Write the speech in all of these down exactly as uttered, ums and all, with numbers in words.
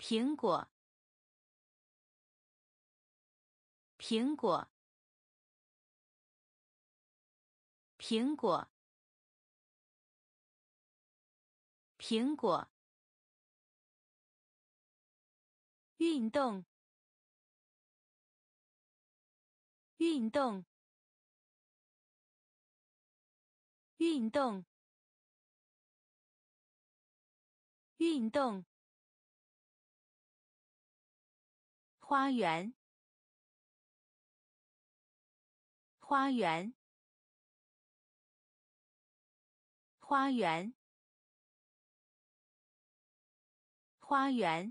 苹果，苹果，苹果，苹果。运动，运动，运动，运动。花园，花园，花园，花园。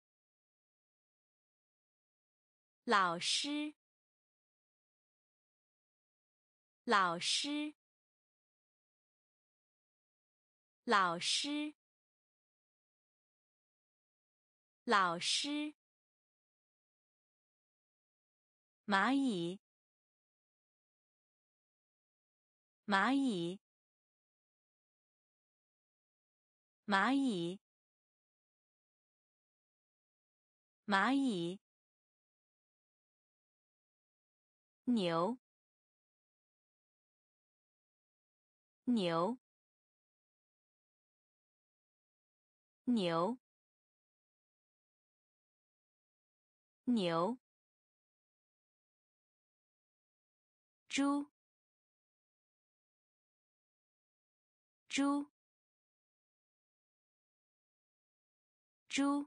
老师，老师，老师，老师。蚂蚁，蚂蚁，蚂蚁，蚂蚁。牛，牛，牛，牛。猪，猪，猪，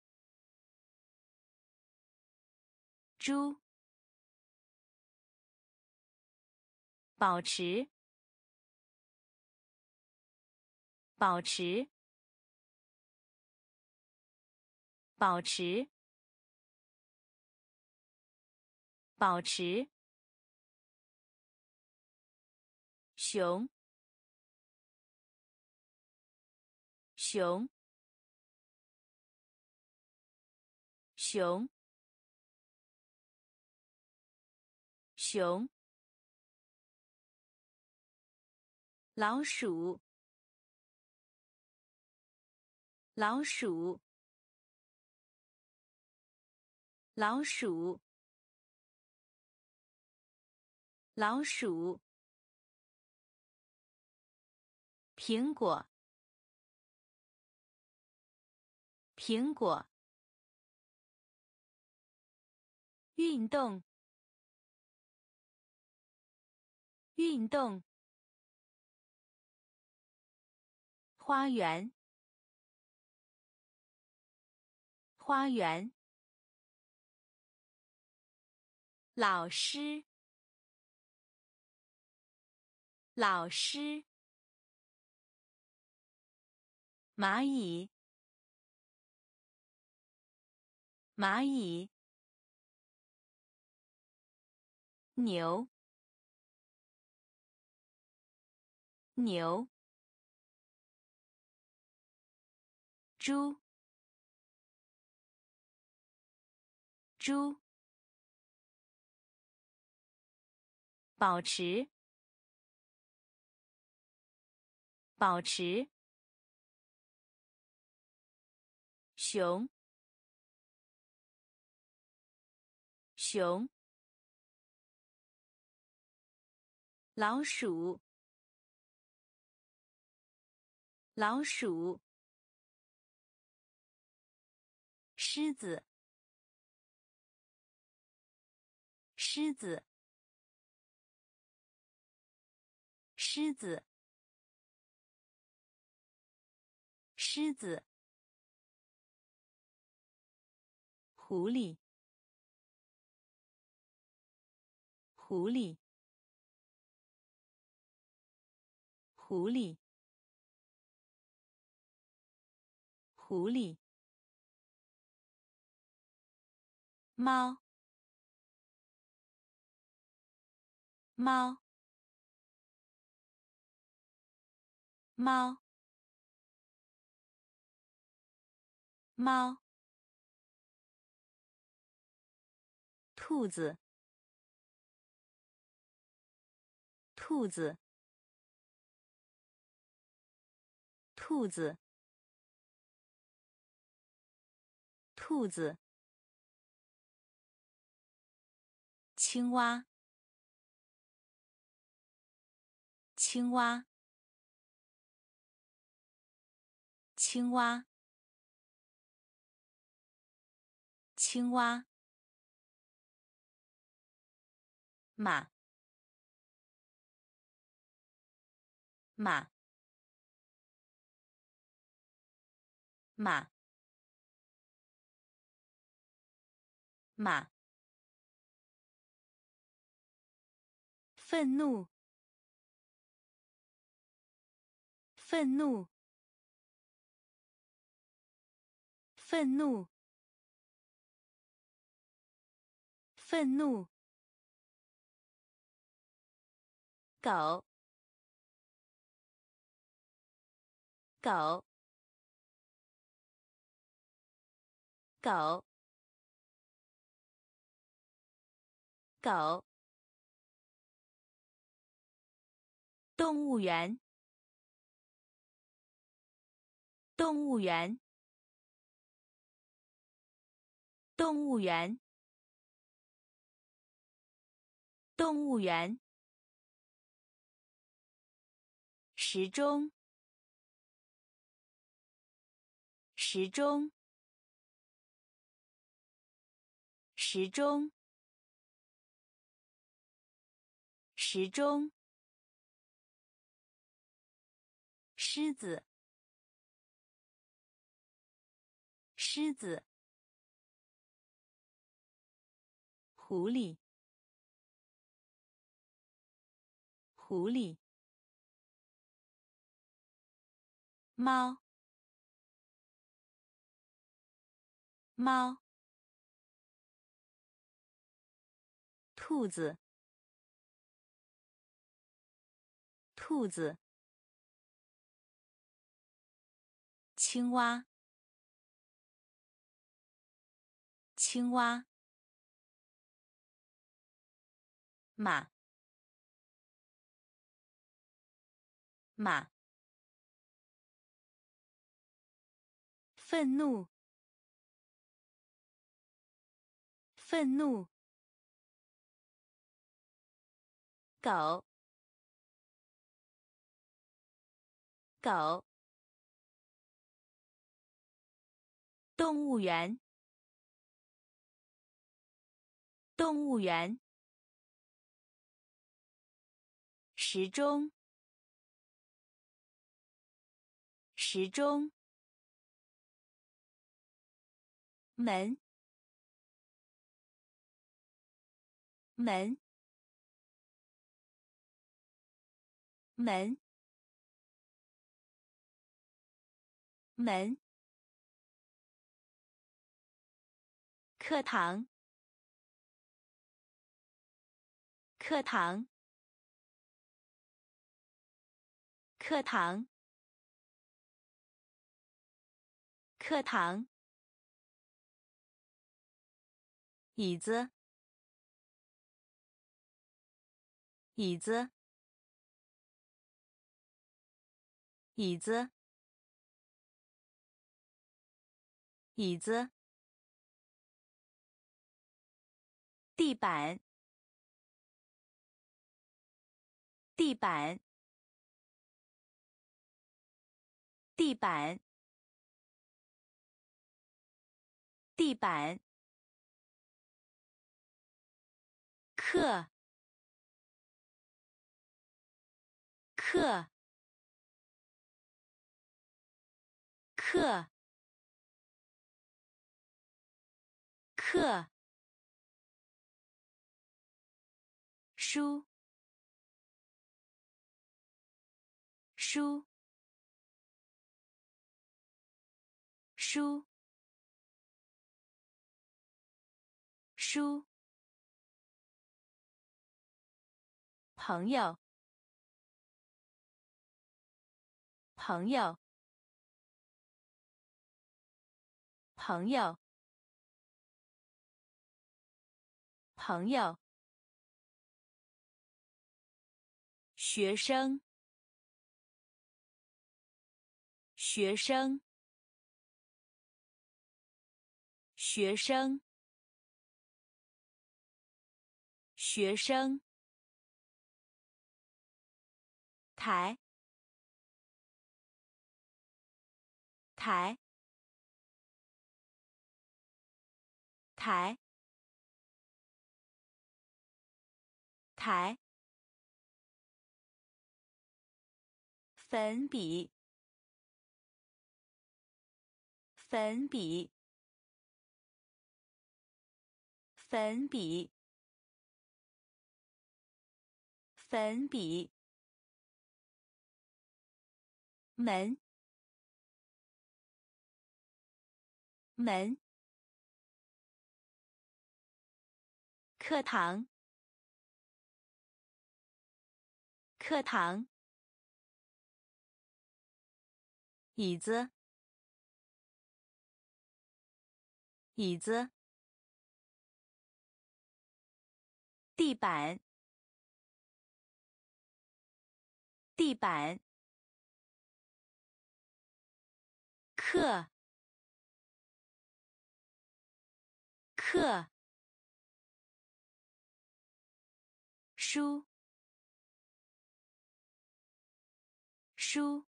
猪。保持，保持，保持，保持。熊，熊，熊，熊。老鼠，老鼠，老鼠，老鼠。苹果，苹果。运动，运动。花园，花园。老师，老师。蚂蚁，蚂蚁。牛，牛。猪，猪。保持，保持。熊，熊。老鼠，老鼠。狮子，狮子，狮子，狮子。狐狸，狐狸，狐狸，狐狸。猫，猫，猫，猫。兔子，兔子，兔子， 兔子，青蛙，青蛙，青蛙，青蛙，马，马，马，马，愤怒，愤怒，愤怒，愤怒，狗，狗，狗，狗，动物园，动物园，动物园，动物园，时钟，时钟，时钟，时钟，狮子，狮子，狐狸，狐狸，猫，猫，兔子，兔子，青蛙，青蛙，马，马，愤怒，愤怒，狗，狗，动物园，动物园，时钟，时钟，门，门，门，门，课堂，课堂，课堂，课堂，椅子，椅子，椅子，椅子，地板，地板，地板，地板，课，课，课，课，书，书，书，书，朋友，朋友，朋友，朋友，学生，学生， 学生，学生，台，台，台，台，粉笔，粉笔，粉笔，粉笔，门，门，课堂，课堂，椅子，椅子，地板，地板，课，课，书，书，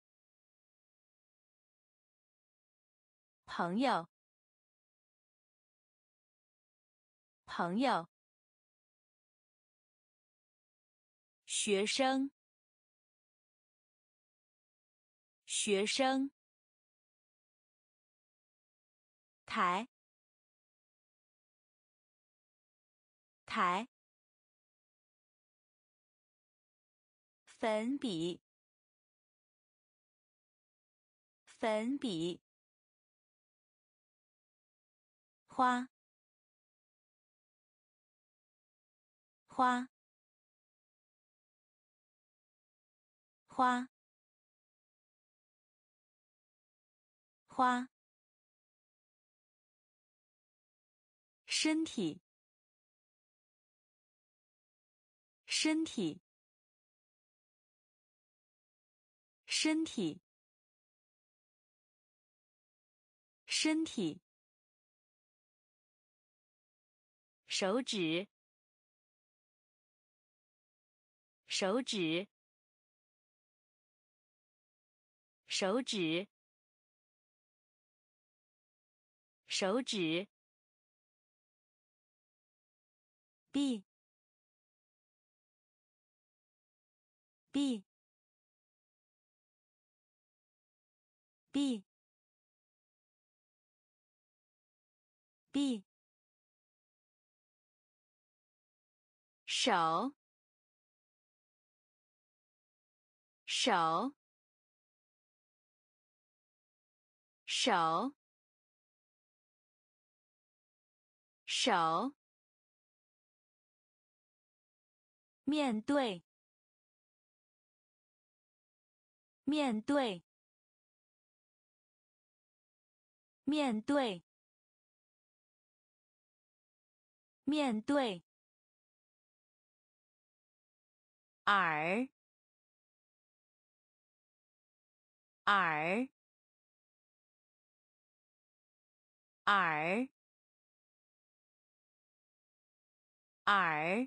朋友，朋友，学生，学生，台，台，粉笔，粉笔，花，花，花，花，身体，身体，身体，身体，手指，手指，手指，手指，b b b b 手，手，手，手，面对，面对，面对，面对，耳，耳，耳，耳，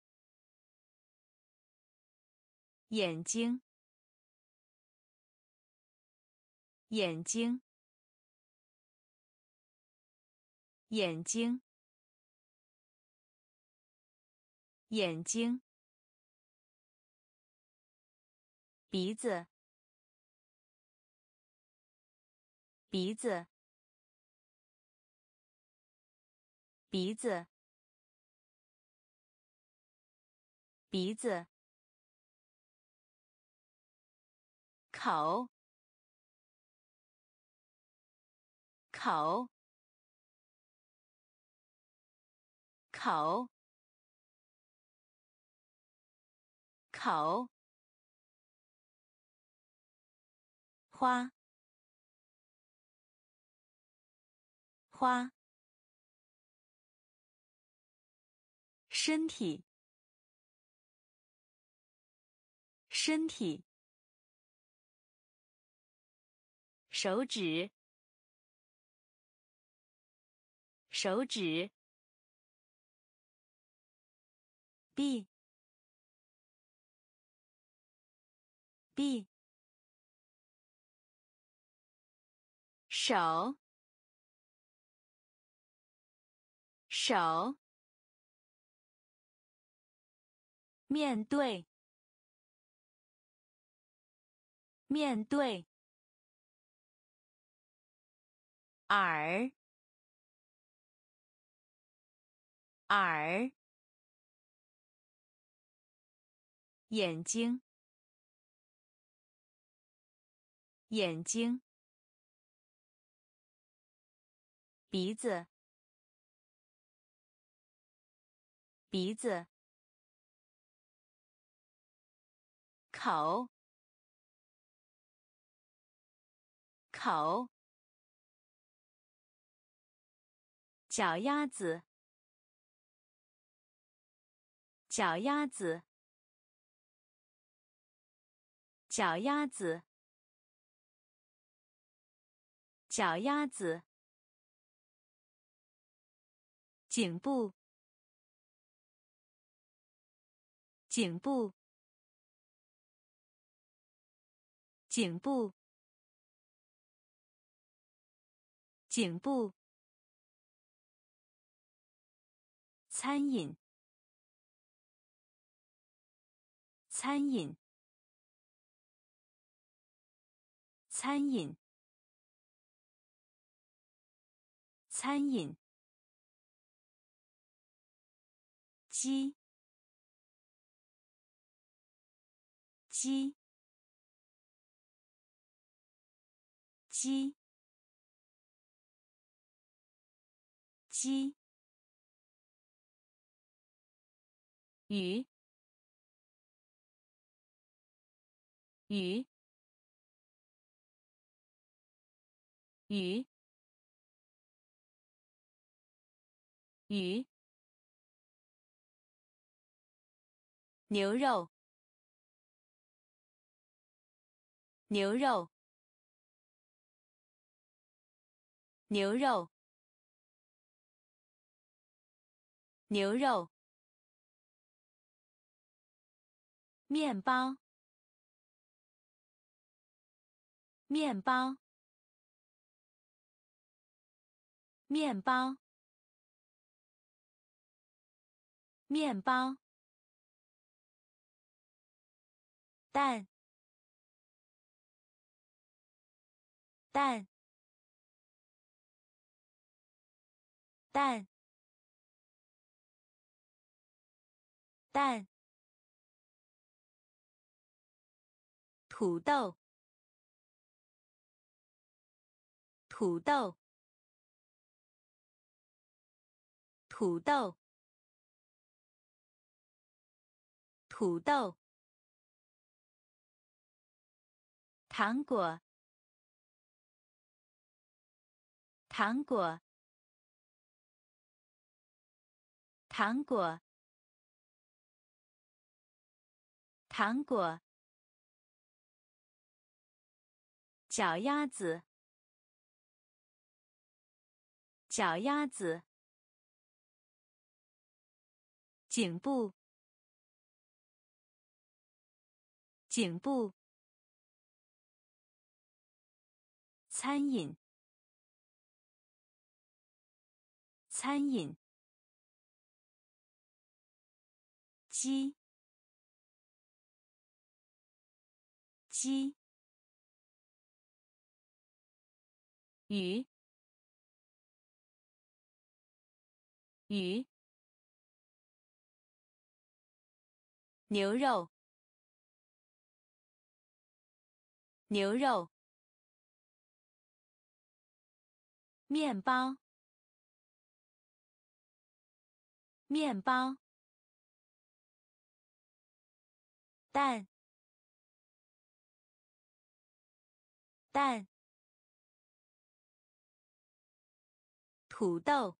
眼睛，眼睛，眼睛，眼睛，鼻子，鼻子，鼻子，鼻子，口，口，口，口，花，花，身体，身体，手指， 手指 b b 手手面对面对耳耳眼睛眼睛鼻子鼻子口口脚丫子脚丫子脚丫子脚丫子颈部颈部颈部颈部餐饮餐饮餐饮餐饮鸡鸡鸡鸡鱼鱼鱼鱼牛肉牛肉牛肉牛肉面包面包面包面包蛋蛋蛋蛋土豆土豆土豆土豆糖果糖果糖果糖果脚丫子脚丫子颈部颈部餐饮餐饮鸡鸡鱼鱼牛肉牛肉面包面包蛋蛋土豆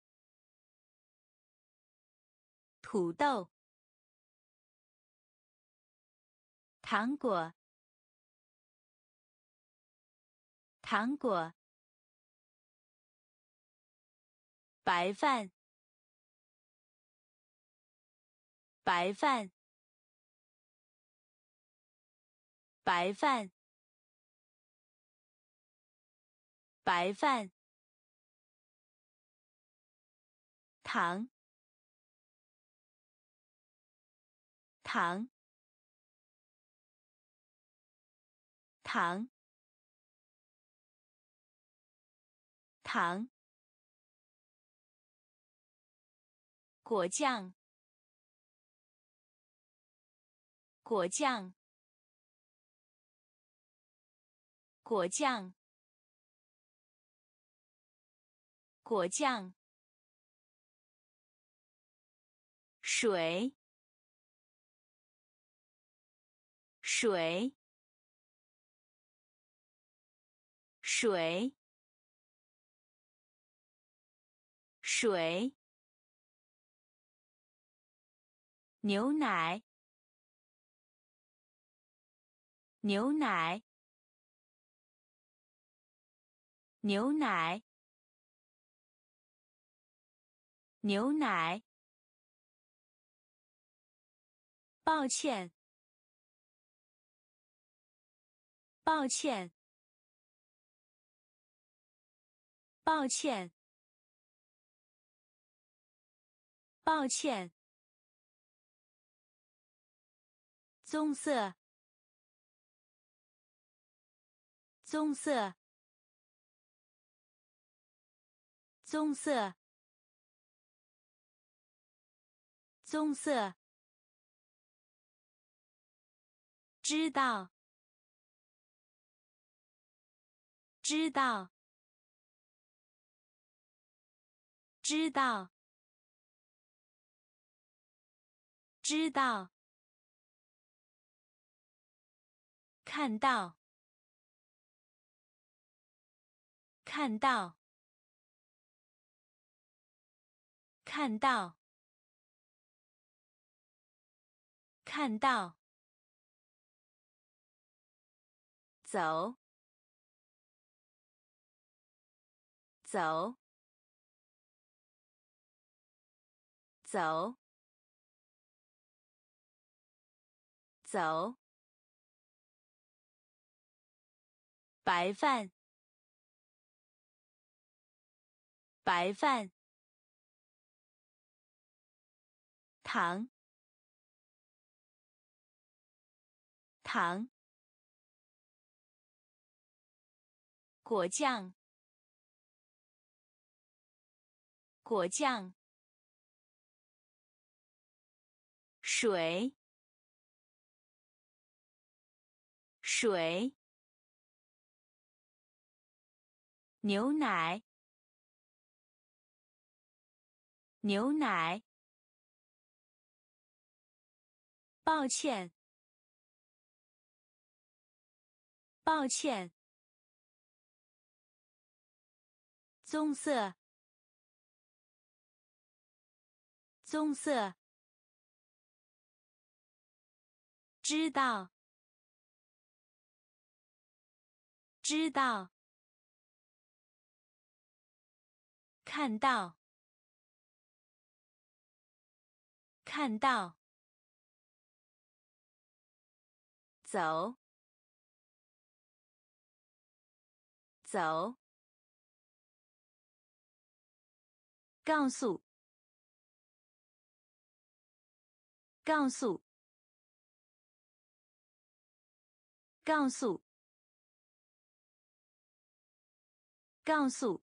土豆糖果糖果白饭，白饭，白饭，白饭，糖，糖，糖，糖，果酱，果酱，果酱，果酱，水，水，水，水，牛奶，牛奶，牛奶，牛奶，抱歉，抱歉，抱歉，抱歉，棕色，棕色，棕色，棕色，知道，知道，知道，知道，看到，看到，看到，看到，走，走，走，走，白饭，白饭，糖，糖，果酱，果酱，水，水，牛奶，牛奶，抱歉，抱歉，棕色，棕色，知道，知道，看到，看到，走，走，告诉，告诉，告诉，告诉，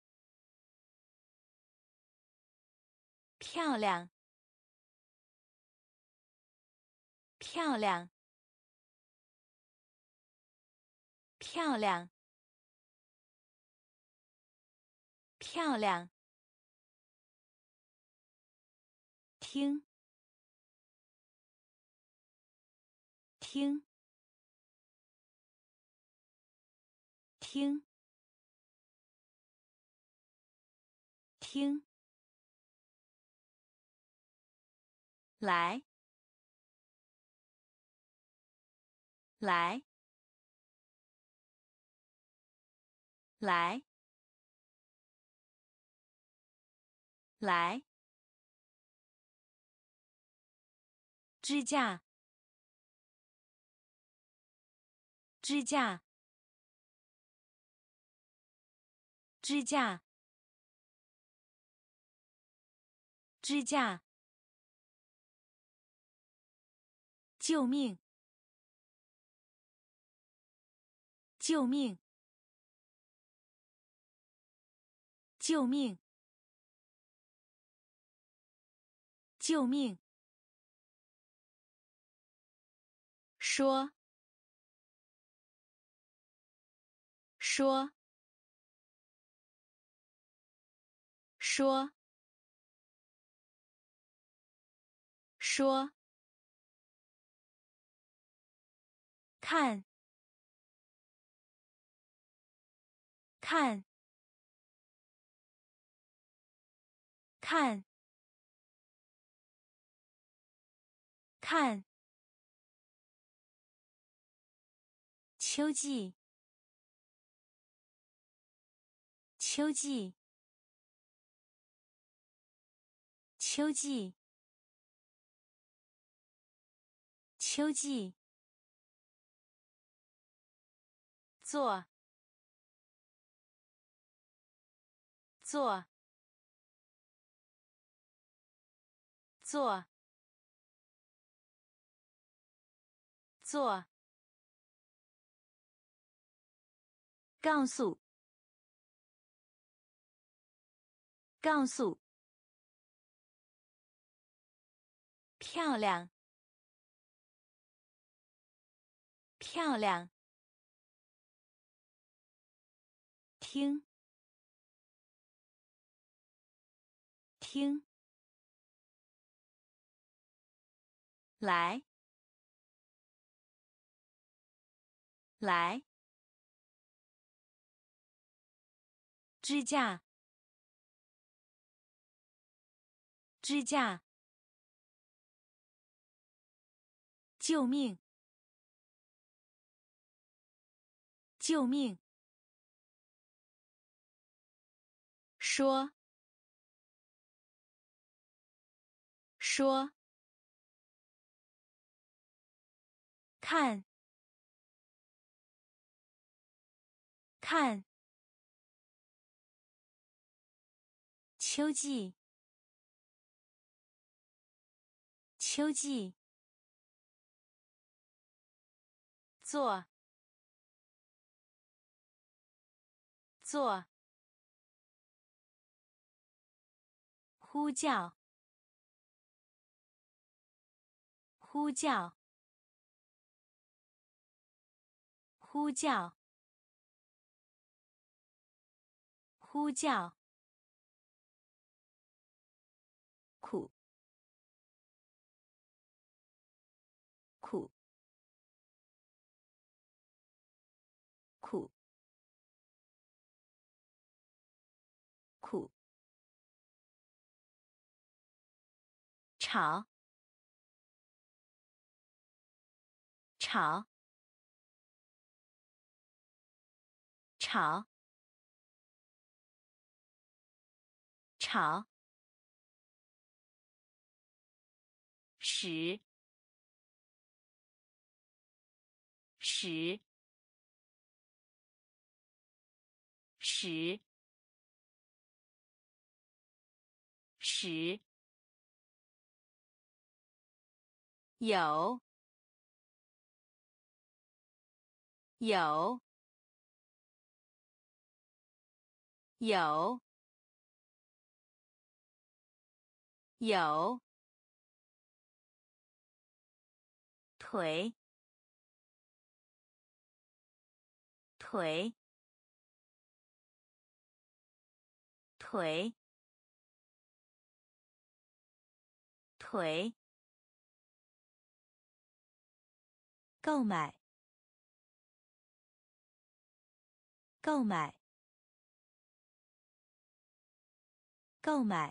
漂亮，漂亮，漂亮，漂亮，听，听，听，听，来，来，来， 来，支架，支架，支架，支架，救命！救命！救命！救命！说，说，说，说，看，看，看，看，秋季，秋季，秋季，秋季，做，做，做，做，告诉，告诉，漂亮，漂亮，听，听，来，来，支架，支架，救命！救命！说，说，看，看，秋季，秋季，做，做，呼叫，呼叫，呼叫，呼叫，苦，苦，苦，苦，吵，吵，吵，吵，使，使，使，使，有，有，有，有，腿，腿，腿，腿，购买，购买，购买，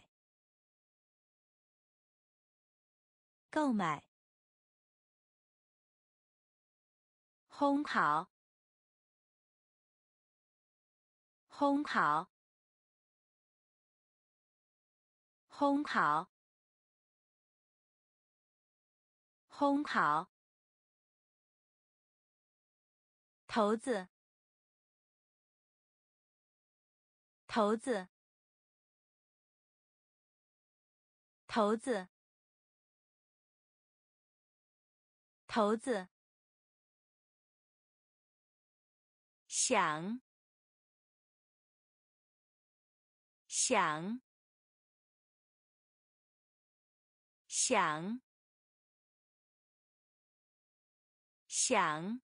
购买，烘烤，烘烤， 烘烤，烘烤，骰子，骰子，骰子，骰子，想，想，想，想，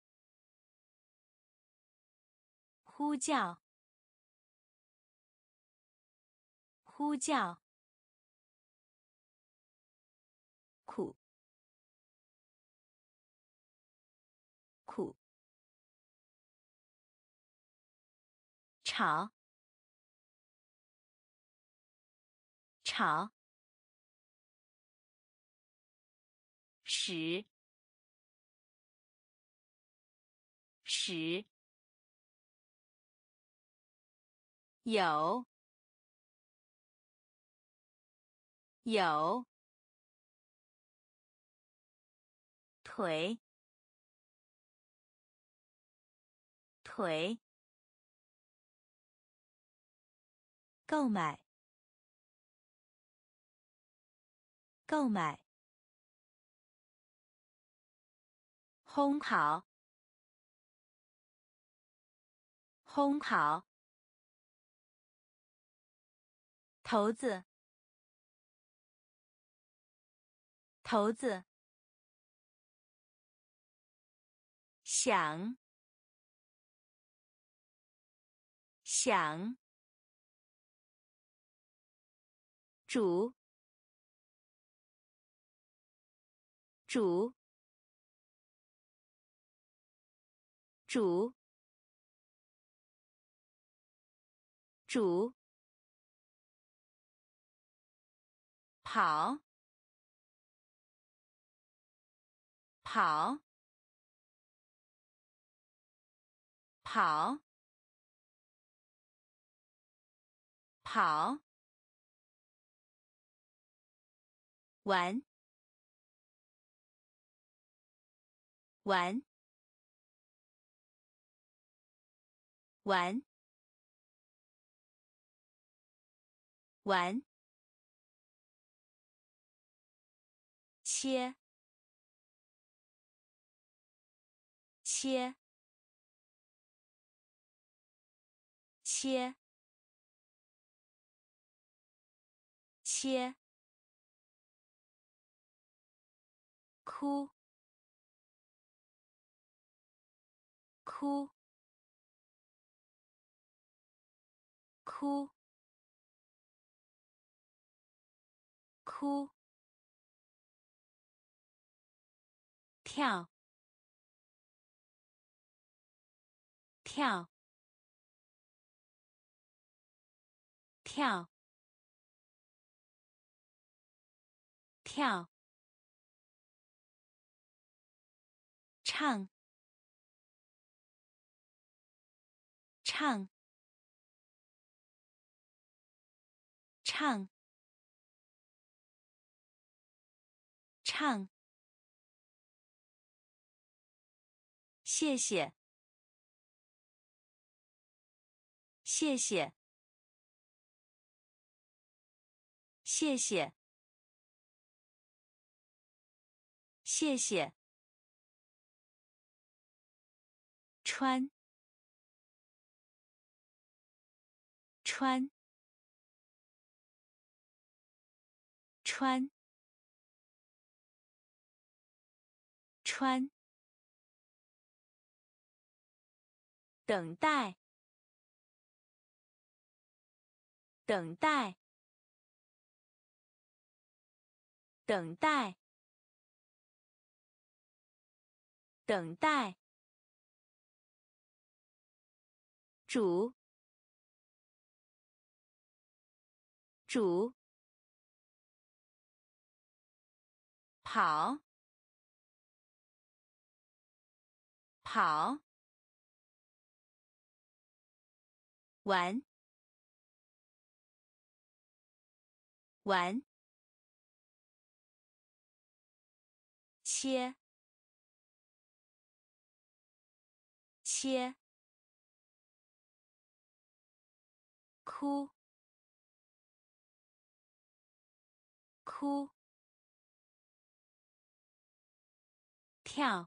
呼叫，呼叫，苦，苦，吵，吵，使，使，有，有，腿，腿，购买，购买，烘烤，烘烤，骰子，骰子，想，想，煮，煮，煮，煮，跑，跑，跑，跑，玩，玩，玩，玩，切，切，切，切，哭，哭，哭，哭，跳，跳，跳，跳，唱，唱，唱，唱，谢谢，谢谢，谢谢，谢谢，穿，穿，穿，穿，等待，等待，等待，等待，煮，煮，跑，跑，玩， 玩，切，切，哭，哭，跳，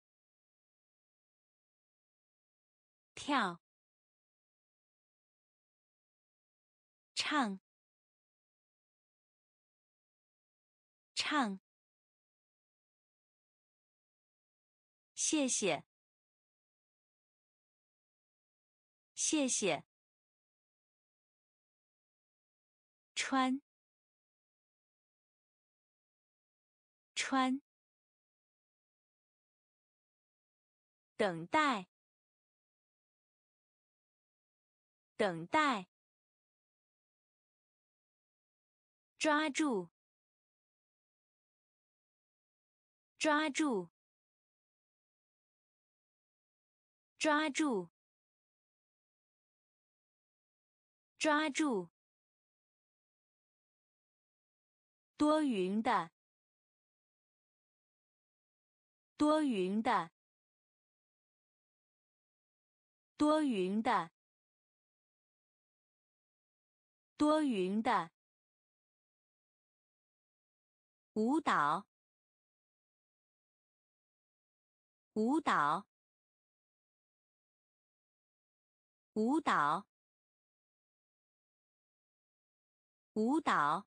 跳，唱，唱，谢谢，谢谢，穿，穿，等待，等待，抓住，抓住，抓住，抓住，多云的，多云的，多云的，多云的，舞蹈，舞蹈，舞蹈，舞蹈，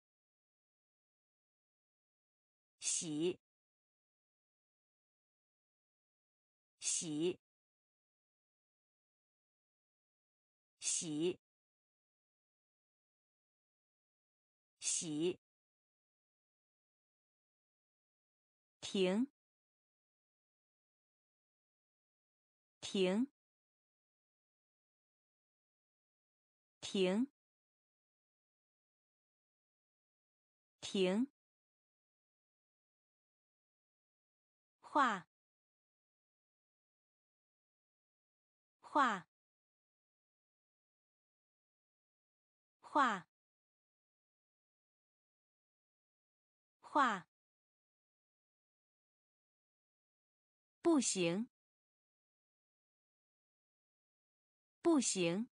洗，洗，洗，洗，停，停，停，停，画，画，画，画，不行，不行，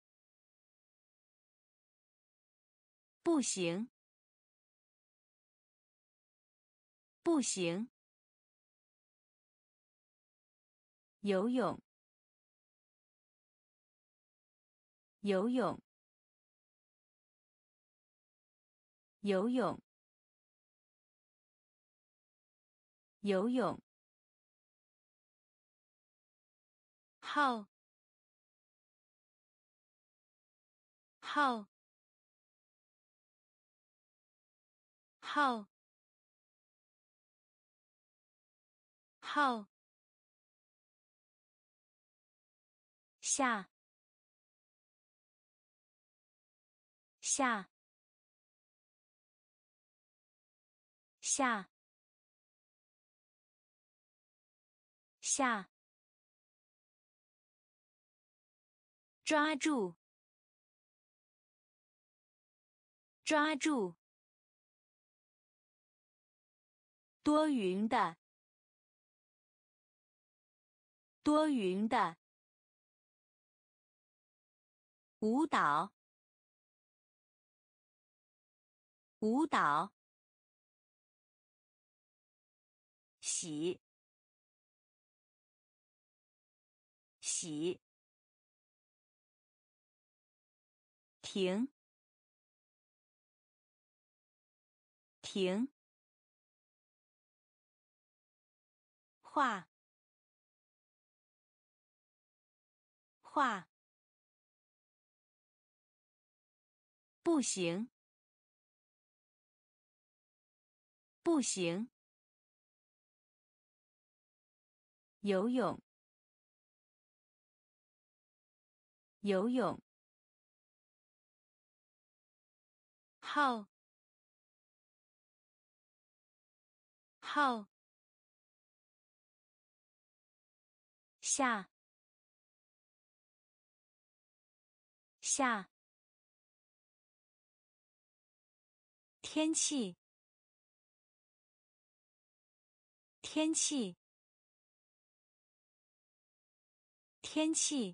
不行，不行，游泳，游泳，游泳，游泳，号，号，号，号，下，下，下，下，抓住，抓住，多云的，多云的，舞蹈，舞蹈，洗，洗，停，停，画，画，不行，不行，游泳，游泳，号，号，下，下， 天气，天气，天气，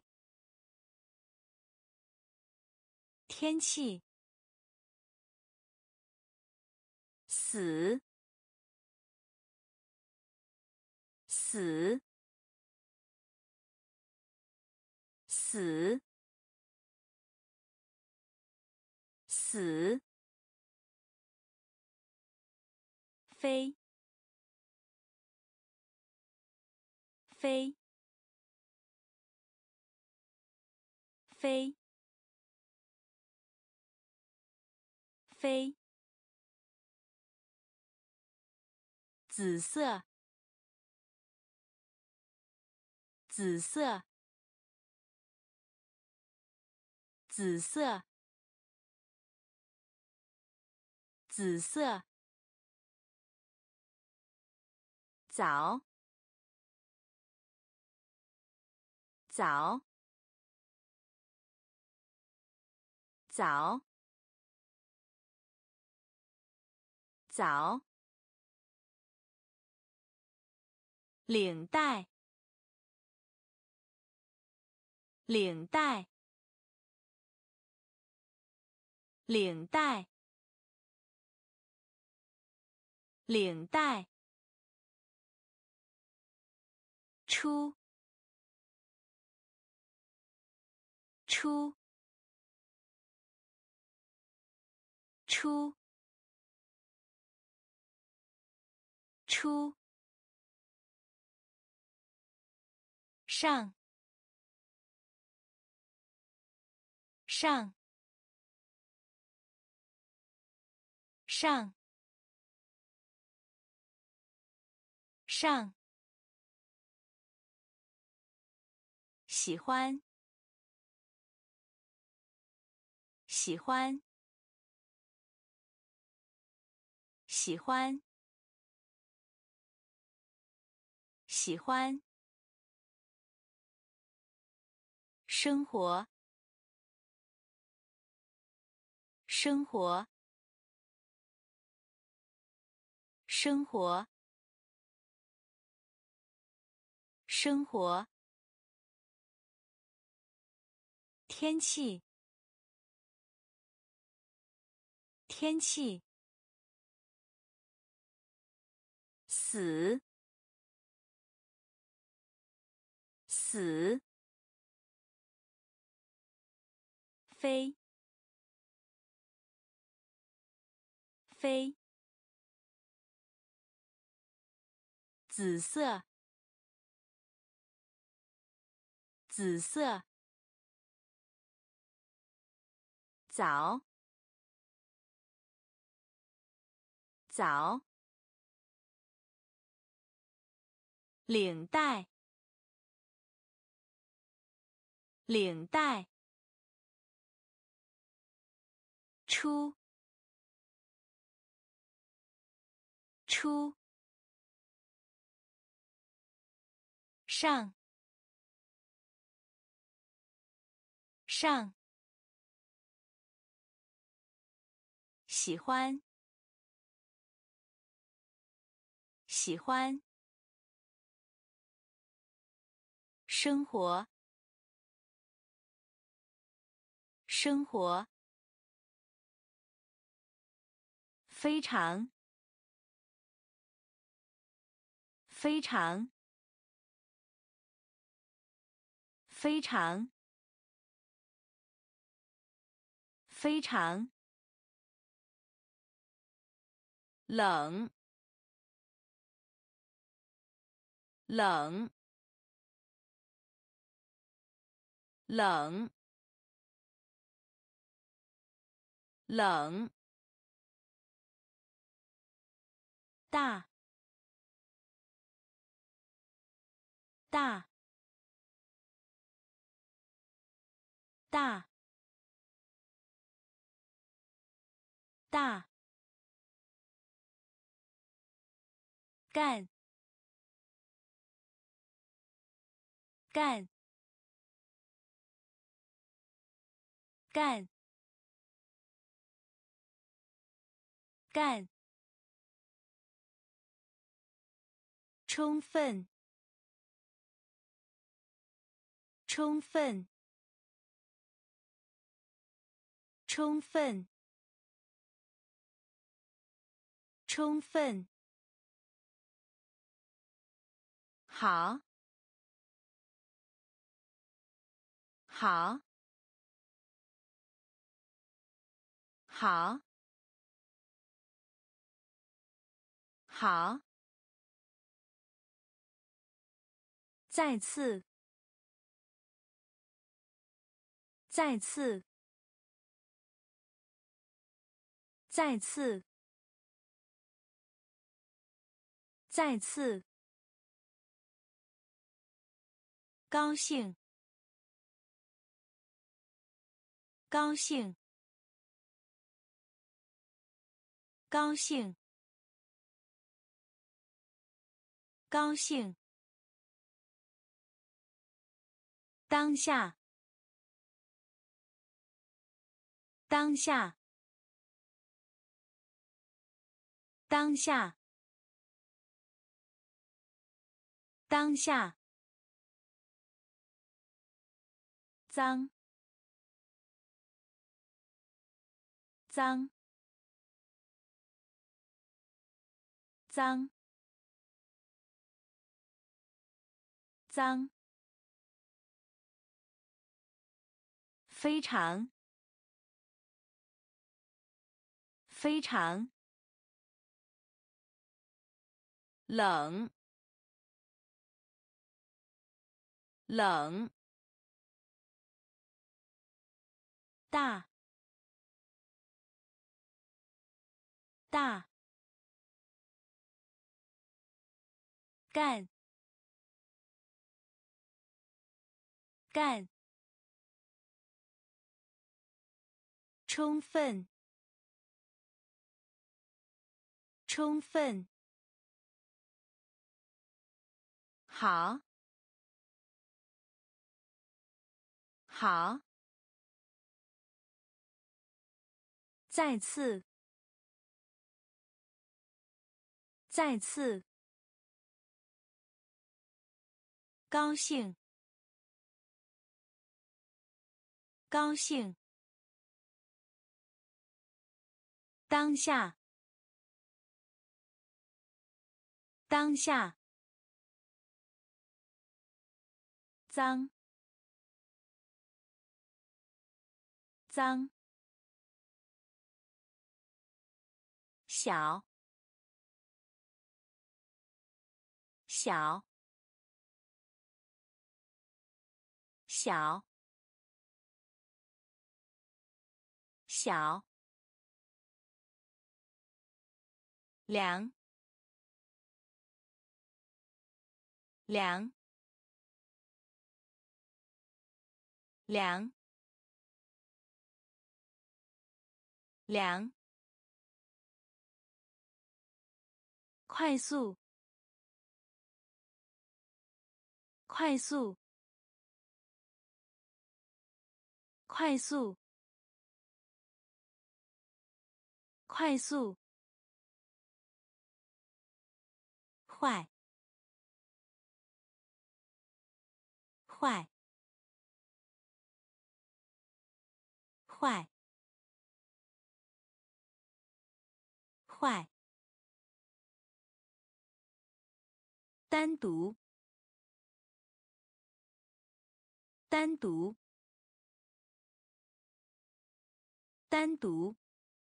天气。死，死，死，死。飞，飞，飞，飞。紫色，紫色，紫色，紫色。早，早，早，早。领带，领带，领带，领带。出，出，出，出。上，上，上，上。喜欢，喜欢，喜欢，喜欢。生活，生活，生活，生活。天气，天气。死，死。飞，飞。紫色，紫色。早，早。领带，领带。出，出。上，上。喜欢，喜欢。生活，生活。非常，非常，非常，非常。冷，冷，冷，冷。大，大，大，大。干，干，干， 干，充分，充分，充分，充分，好，好，好，好，再次，再次，再次，再次，高兴，高兴，高兴，高兴，当下，当下，当下，当下，脏，脏，脏，脏，非常，非常，冷，冷，大，大，干，干，充分，充分，好，好，再次，再次，高兴，高兴，当下，当下，脏，脏，小，小，小，小，凉，凉，凉，凉，快速，快速，快速，快速，坏，坏，坏，坏，单独，单独，单独，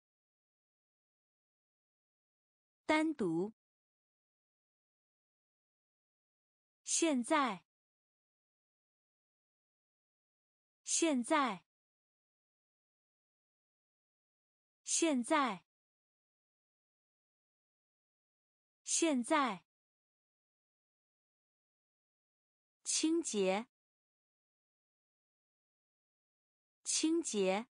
单独，现在，现在，现在，现在，清洁，清洁，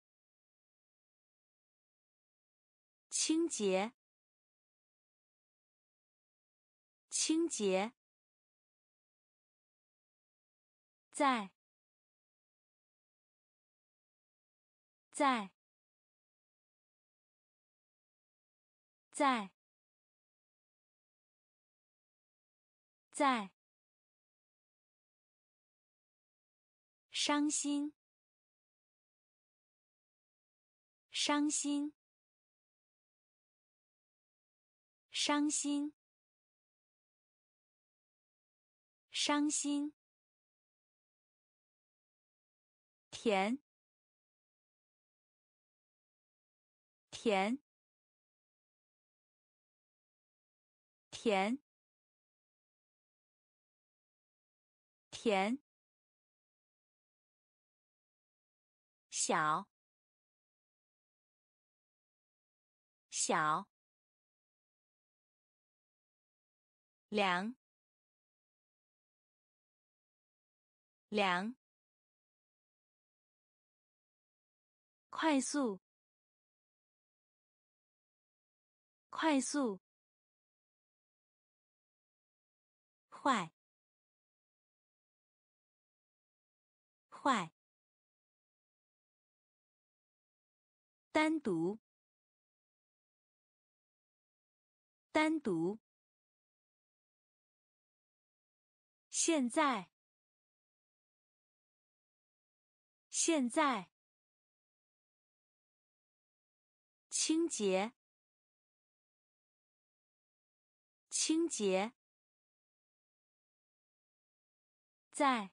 清洁，清洁，在，在， 在在伤心伤心伤心伤心甜甜甜甜小小凉凉快速快速坏坏单独单独现在现在清洁清洁在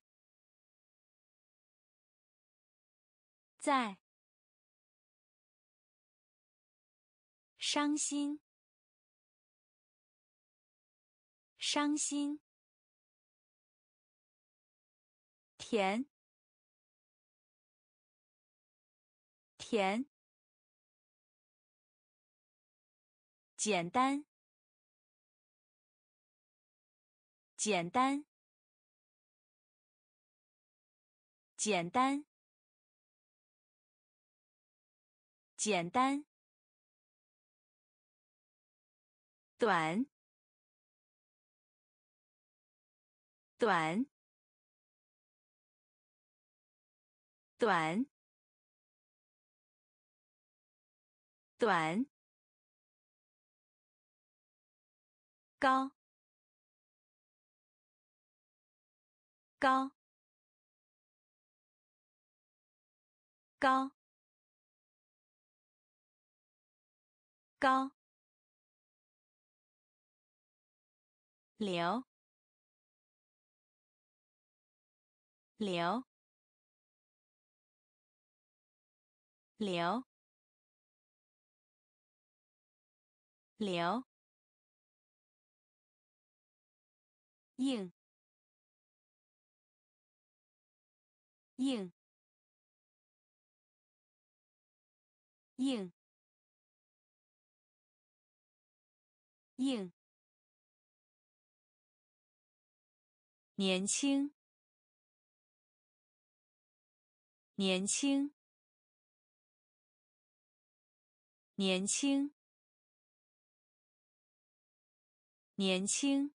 在伤心伤心甜甜简单简单简单简单短短短短高高高高流流流流硬硬硬硬年轻年轻年轻年轻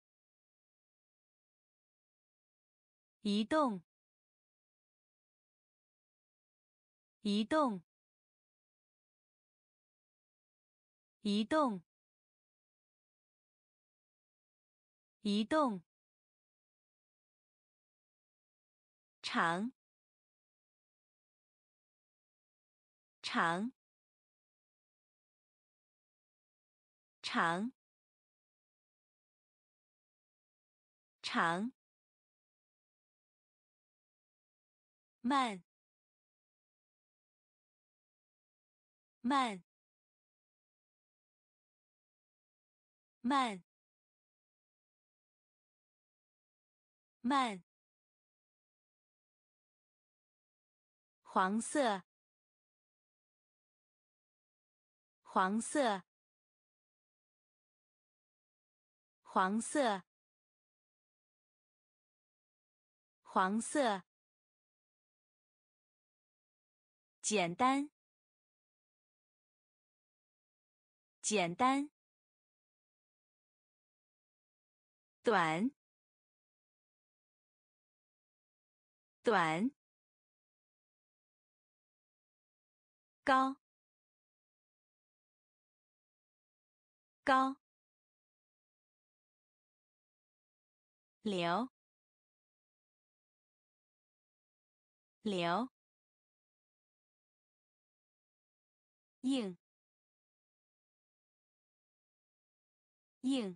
移动移动移动移动长长长长慢慢慢慢黄色黄色黄色黄色简单简单短短高高，流，流，硬，硬，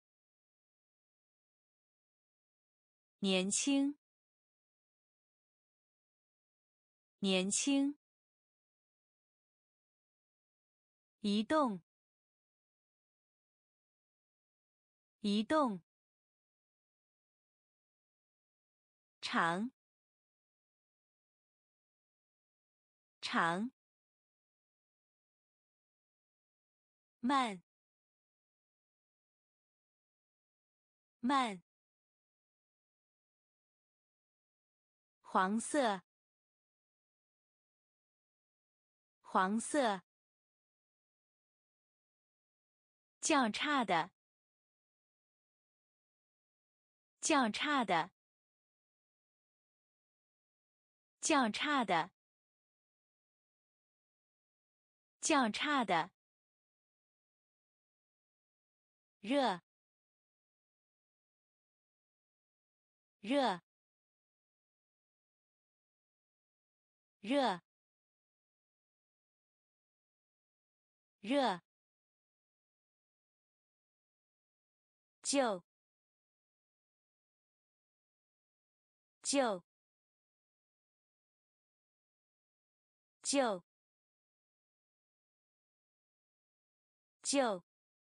年轻，年轻，移动，移动，长，长，慢，慢，黄色，黄色，较差的，较差的，较差的，较差的，热，热，热，热，就，就，就，就，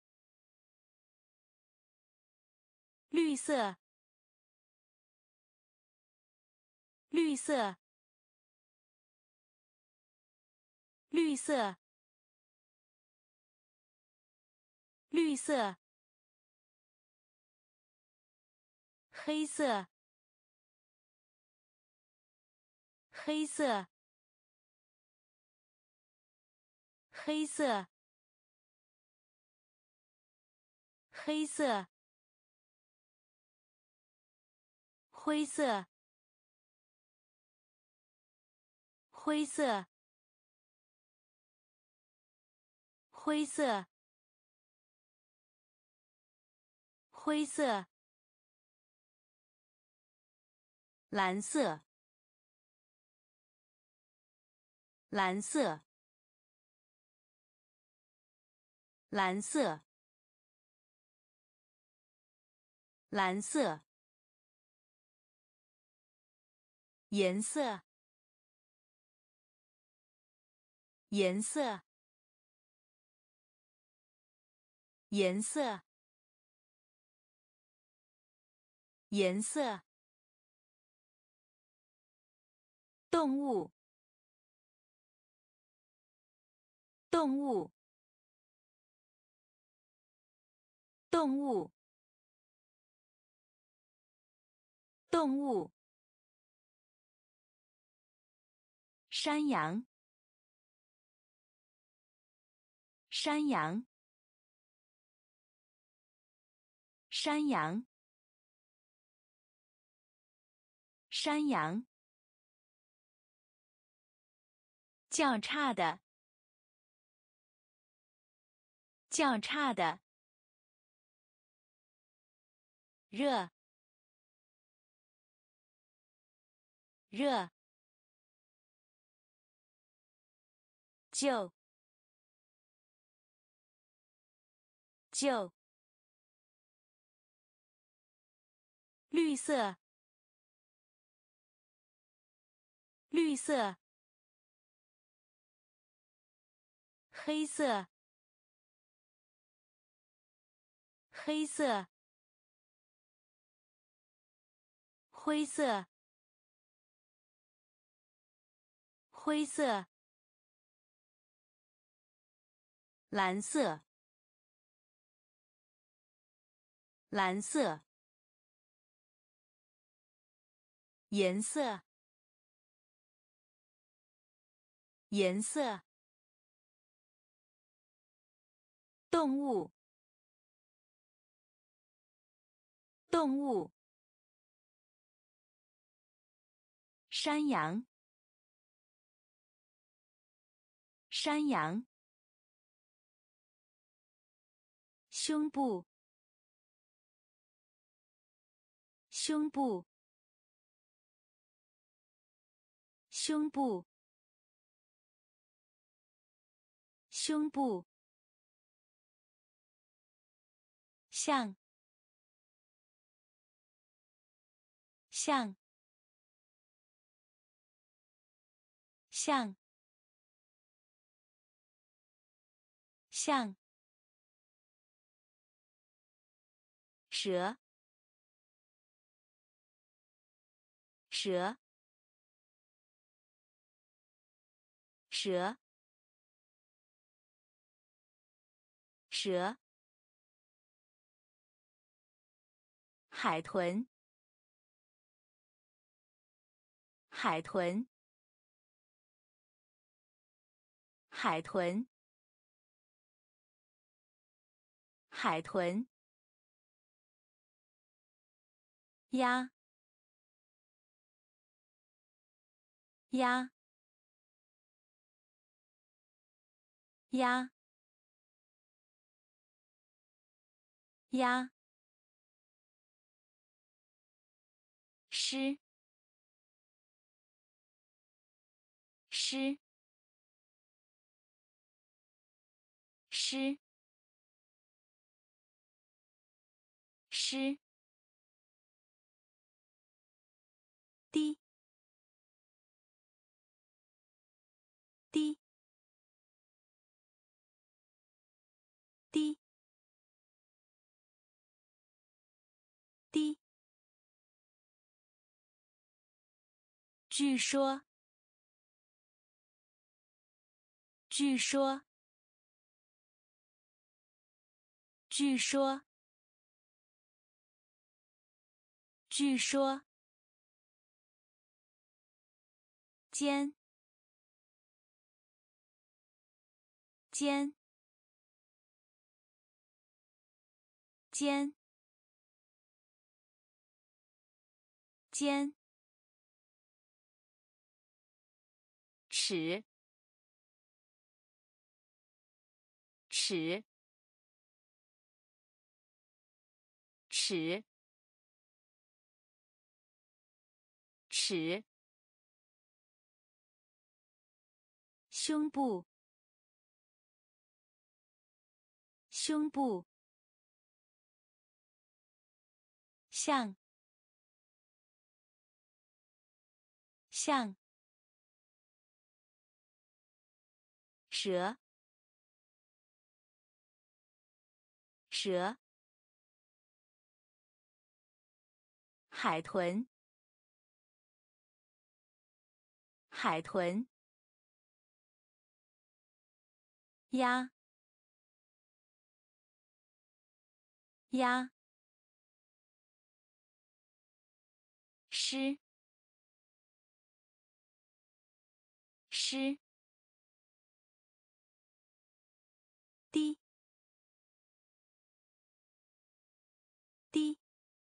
绿色，绿色，绿色，绿色，黑色，黑色，黑色，黑色，灰色，灰色，灰色，灰色，蓝色，蓝色，蓝色，蓝色，颜色，颜色，颜色，颜色，动物，动物，动物，动物，山羊，山羊，山羊，山羊，较差的，较差的，热，热，就，就，绿色，绿色，黑色，黑色，灰色，灰色，蓝色，蓝色，颜色，颜色，动物，动物，山羊，山羊， 胸部，胸部，胸部，胸部，像，像，像，像，蛇，蛇，蛇，蛇，海豚，海豚，海豚，海豚，鸭，鸭，鸭，鸭，诗，诗，诗，诗，滴，滴，滴，滴，据说，据说，据说，据说，尖，尖，尖，尖，尺，尺，尺，尺，胸部，胸部，像，像，蛇，蛇，海豚，海豚，鸭，鸭，诗，诗，滴，滴，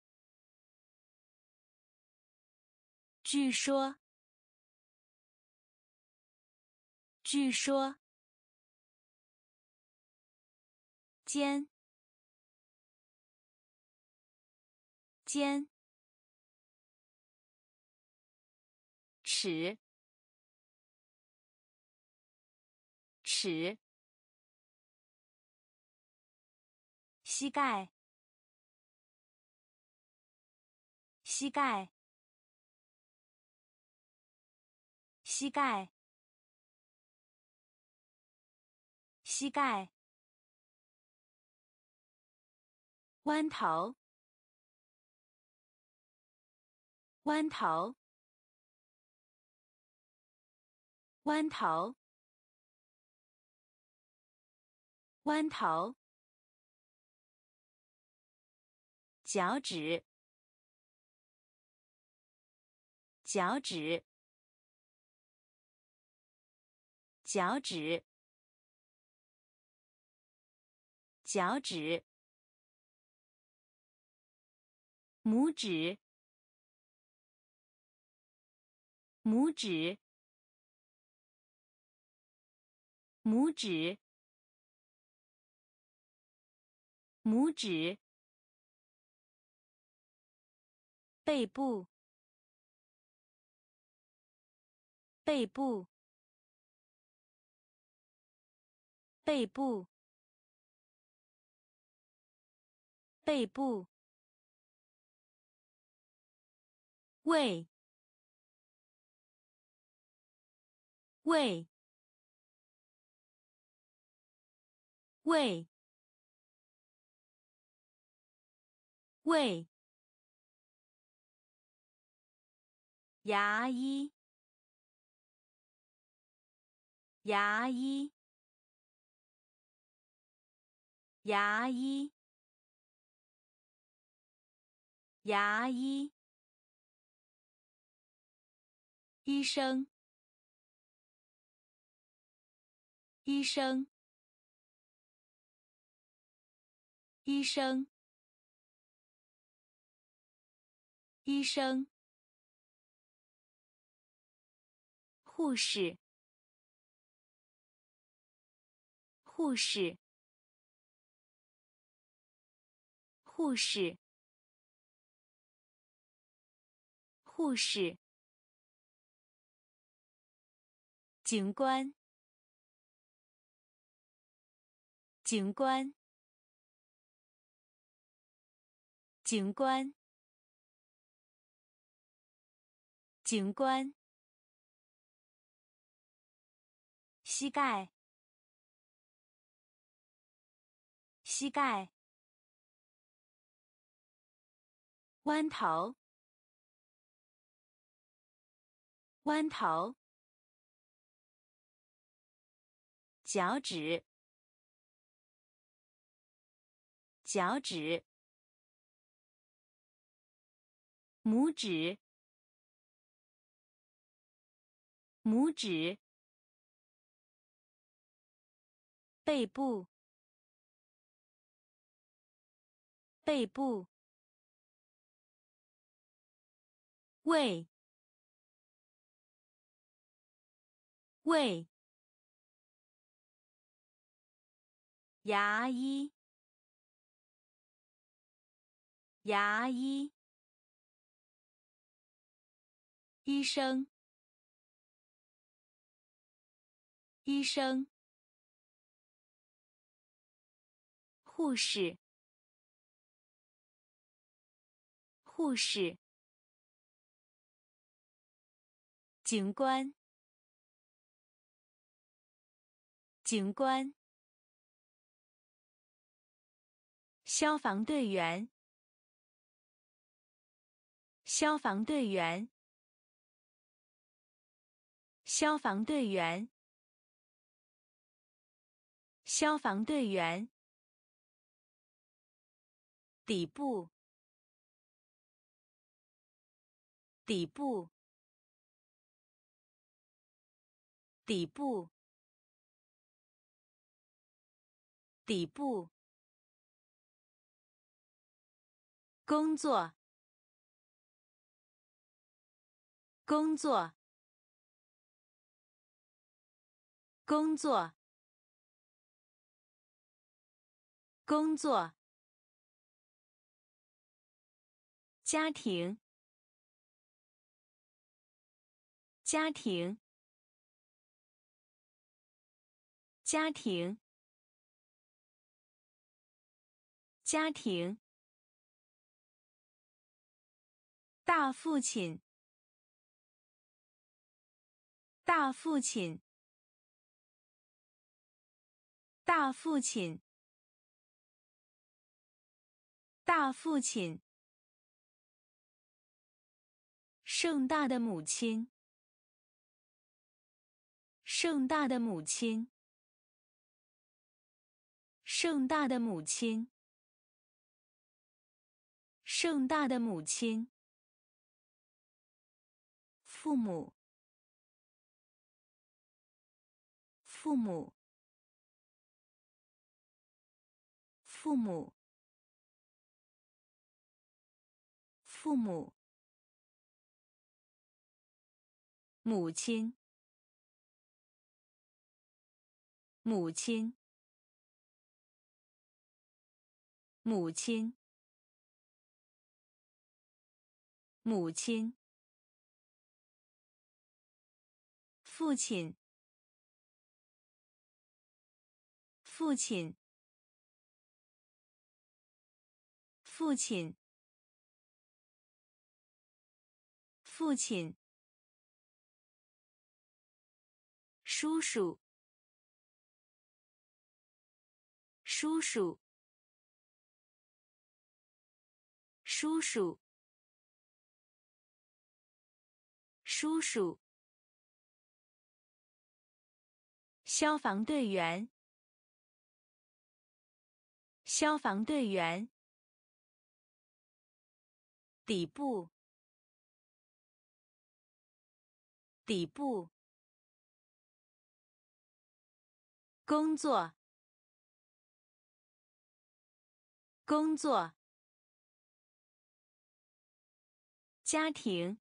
据说，据说，尖，尖，尺，尺，膝盖，膝盖，膝盖，膝盖，弯头，弯头，弯头，弯头，脚趾，脚趾，脚趾，脚趾，拇指，拇指，拇指， 拇指，背部，背部，背部，背部，胃，胃，胃，胃，牙医，牙医，牙医，牙医，医生，医生，医生，医生，护士，护士，护士，护士，警官，警官，警官，警官，膝盖，膝盖，弯头，弯头，脚趾，脚趾，拇指，拇指，背部，背部，胃，胃，牙医，牙医，医生，医生，护士，护士，警官，警官，消防队员，消防队员，消防队员，消防队员，底部，底部，底部，底部，工作，工作，工作，工作，家庭，家庭，家庭，家庭，大父亲，大父亲，大父亲，大父亲，盛大的母亲，盛大的母亲，盛大的母亲，盛大的母亲，父母，父母，父母，父母，母亲，母亲， 母亲，母亲，父亲，父亲，父亲，父亲，叔叔，叔叔，叔叔，叔叔，消防队员，消防队员，底部，底部，工作，工作，家庭，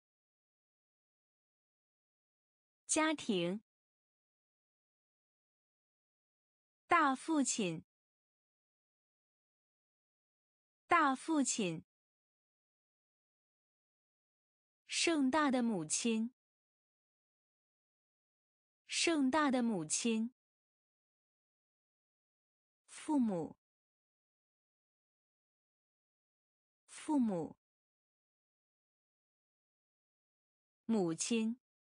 家庭，大父亲，大父亲，盛大的母亲，盛大的母亲，父母，父母，母亲，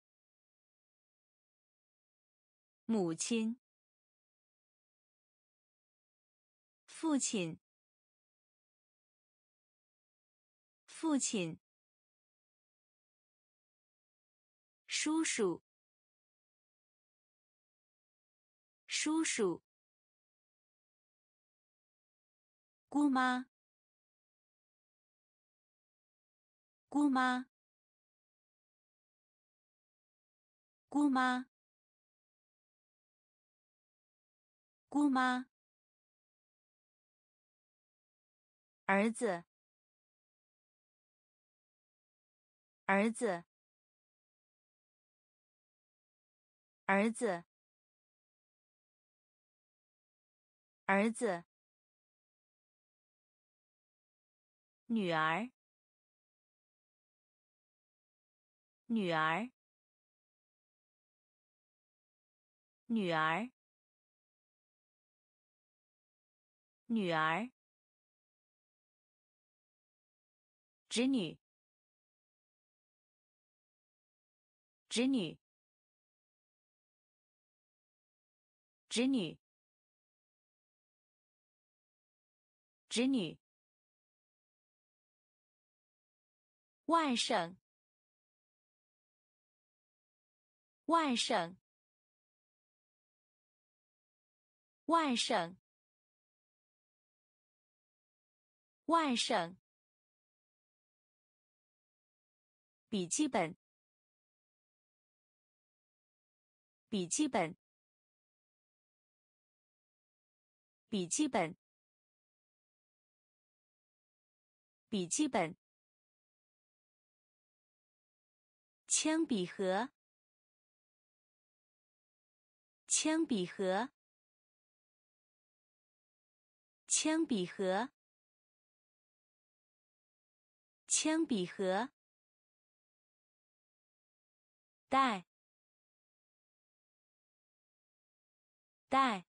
母亲，父亲，父亲，叔叔，叔叔，姑妈，姑妈，姑妈，姑妈，儿子，儿子，儿子，儿子，女儿，女儿，女儿，女儿，侄女，侄女，侄女，侄女，外甥，外甥，外甥，外甥，笔记本，笔记本，笔记本，笔记本，铅笔盒，铅笔盒，铅笔盒，铅笔盒，带，带，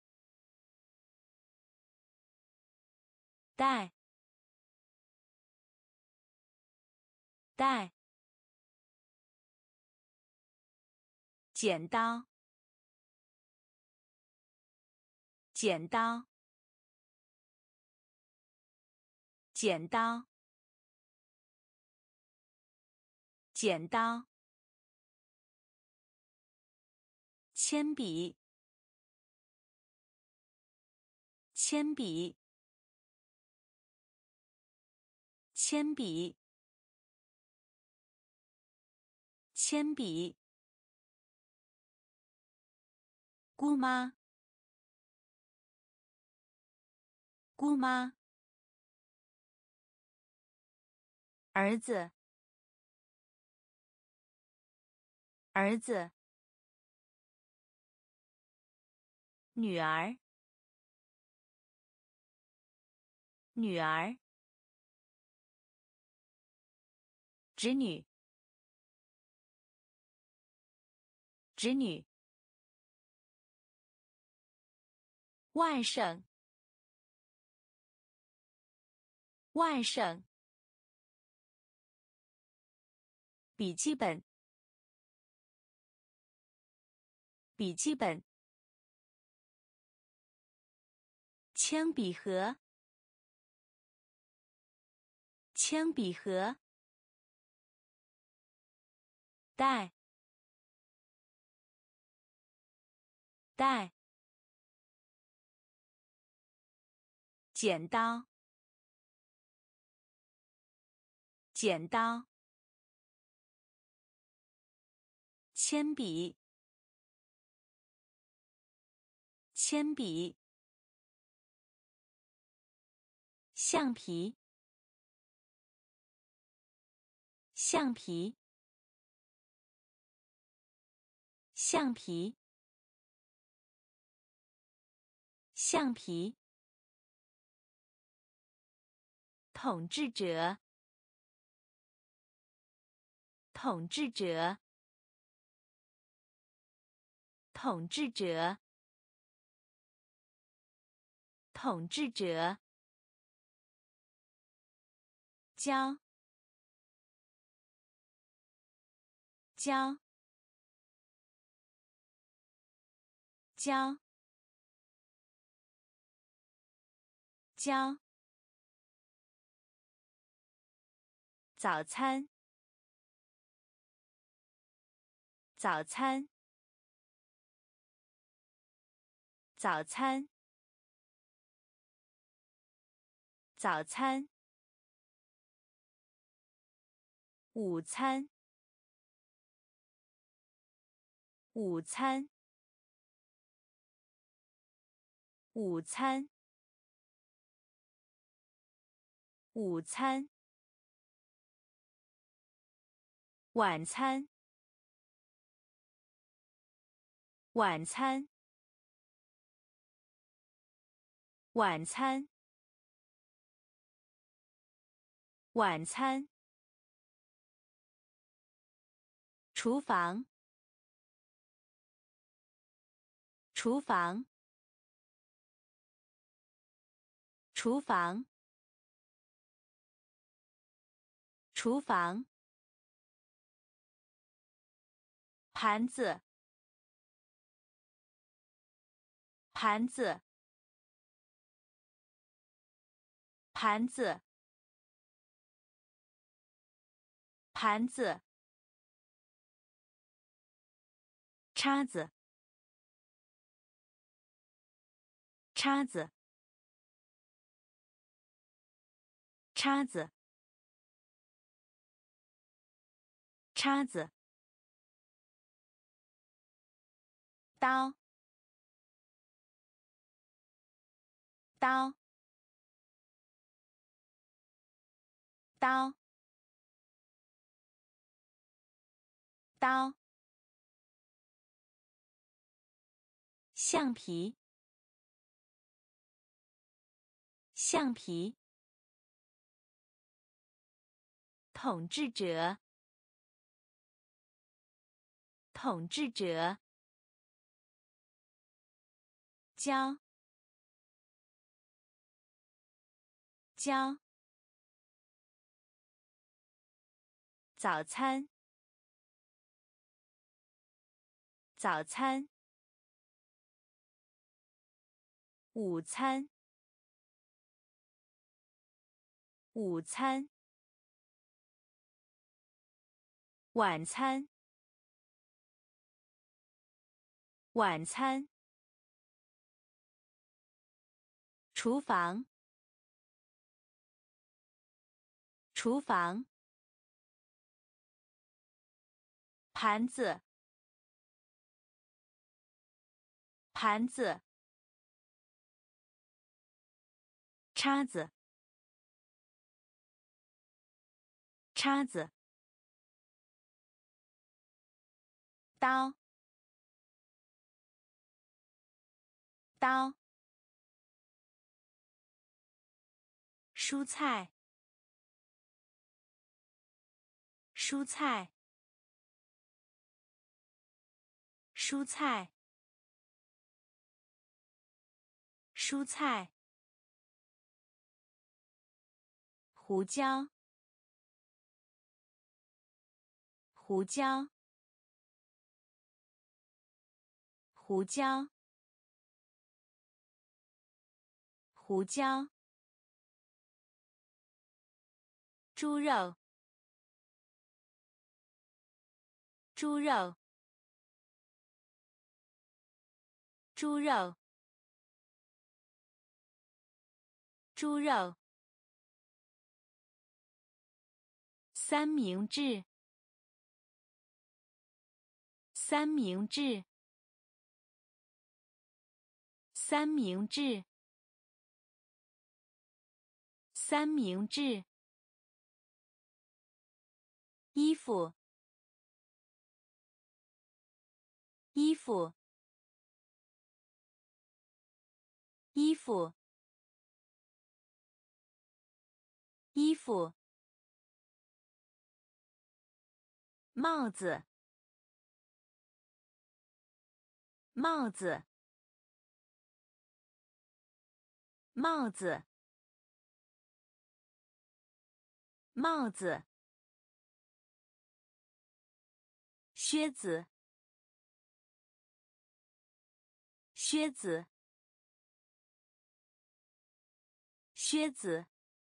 带，带，剪刀，剪刀，剪刀，剪刀，铅笔，铅笔，铅笔，铅笔，姑妈，姑妈，儿子，儿子，女儿， 女儿，侄女，侄女，外甥，外甥，笔记本，笔记本，铅笔盒，铅笔盒，带，带，剪刀，剪刀，铅笔，铅笔，橡皮，橡皮，橡皮，橡皮，统治者，统治者，统治者，统治者，教，教，教，教，早餐，早餐，早餐，早餐，午餐，午餐，午餐，午餐，晚餐，晚餐，晚餐，晚餐，厨房，厨房，厨房，厨房，盘子，盘子，盘子，盘子，叉子，叉子，叉子，叉子，刀，刀，刀，刀，橡皮，橡皮，统治者，统治者，教，教，早餐，早餐，午餐，午餐，晚餐，晚餐，厨房，厨房，盘子，盘子，叉子，叉子，刀，刀， 蔬菜，蔬菜，蔬菜，蔬菜。胡椒，胡椒，胡椒，胡椒。猪肉，猪肉，猪肉，猪肉。三明治，三明治，三明治，三明治。衣服，衣服，衣服，衣服。帽子，帽子，帽子，帽子。靴子，靴子，靴子，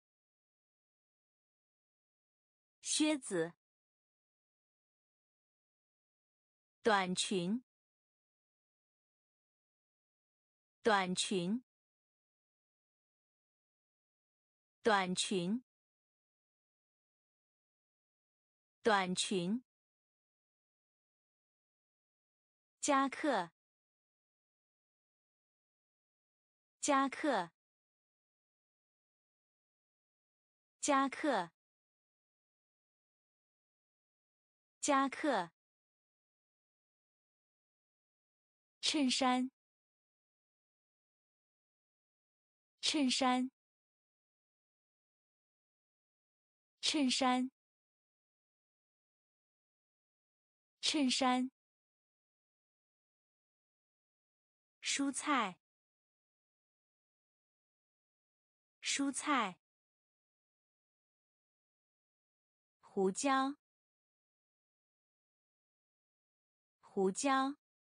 靴子。短裙，短裙，短裙，短裙。夹克，夹克，夹克，夹克。衬衫，衬衫，衬衫，衬衫。蔬菜，蔬菜。胡椒，胡椒。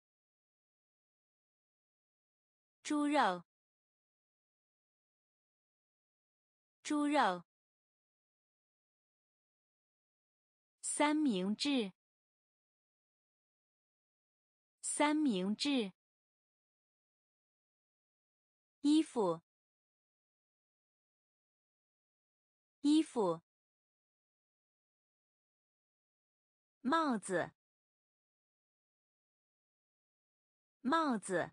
猪肉，猪肉。三明治，三明治。衣服，衣服。帽子，帽子。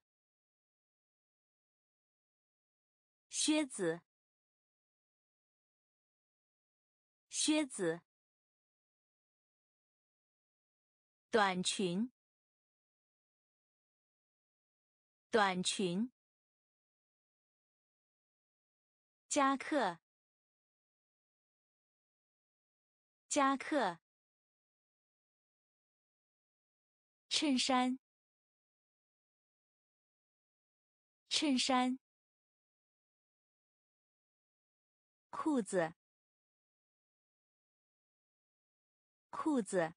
靴子，靴子。短裙，短裙。夹克，夹克。衬衫，衬衫。裤子，裤子，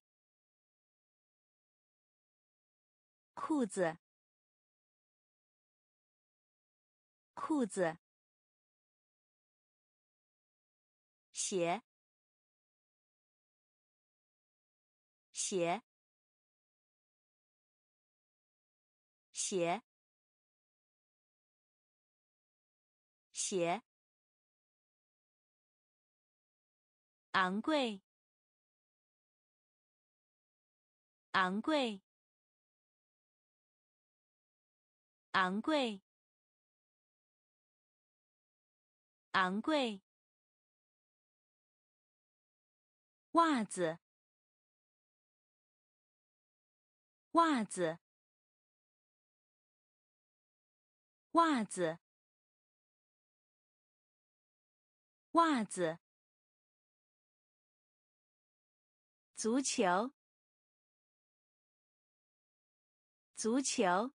裤子，裤子。鞋，鞋，鞋，鞋。昂贵，昂贵，昂贵，昂贵。袜子，袜子，袜子。 袜子，足球，足球，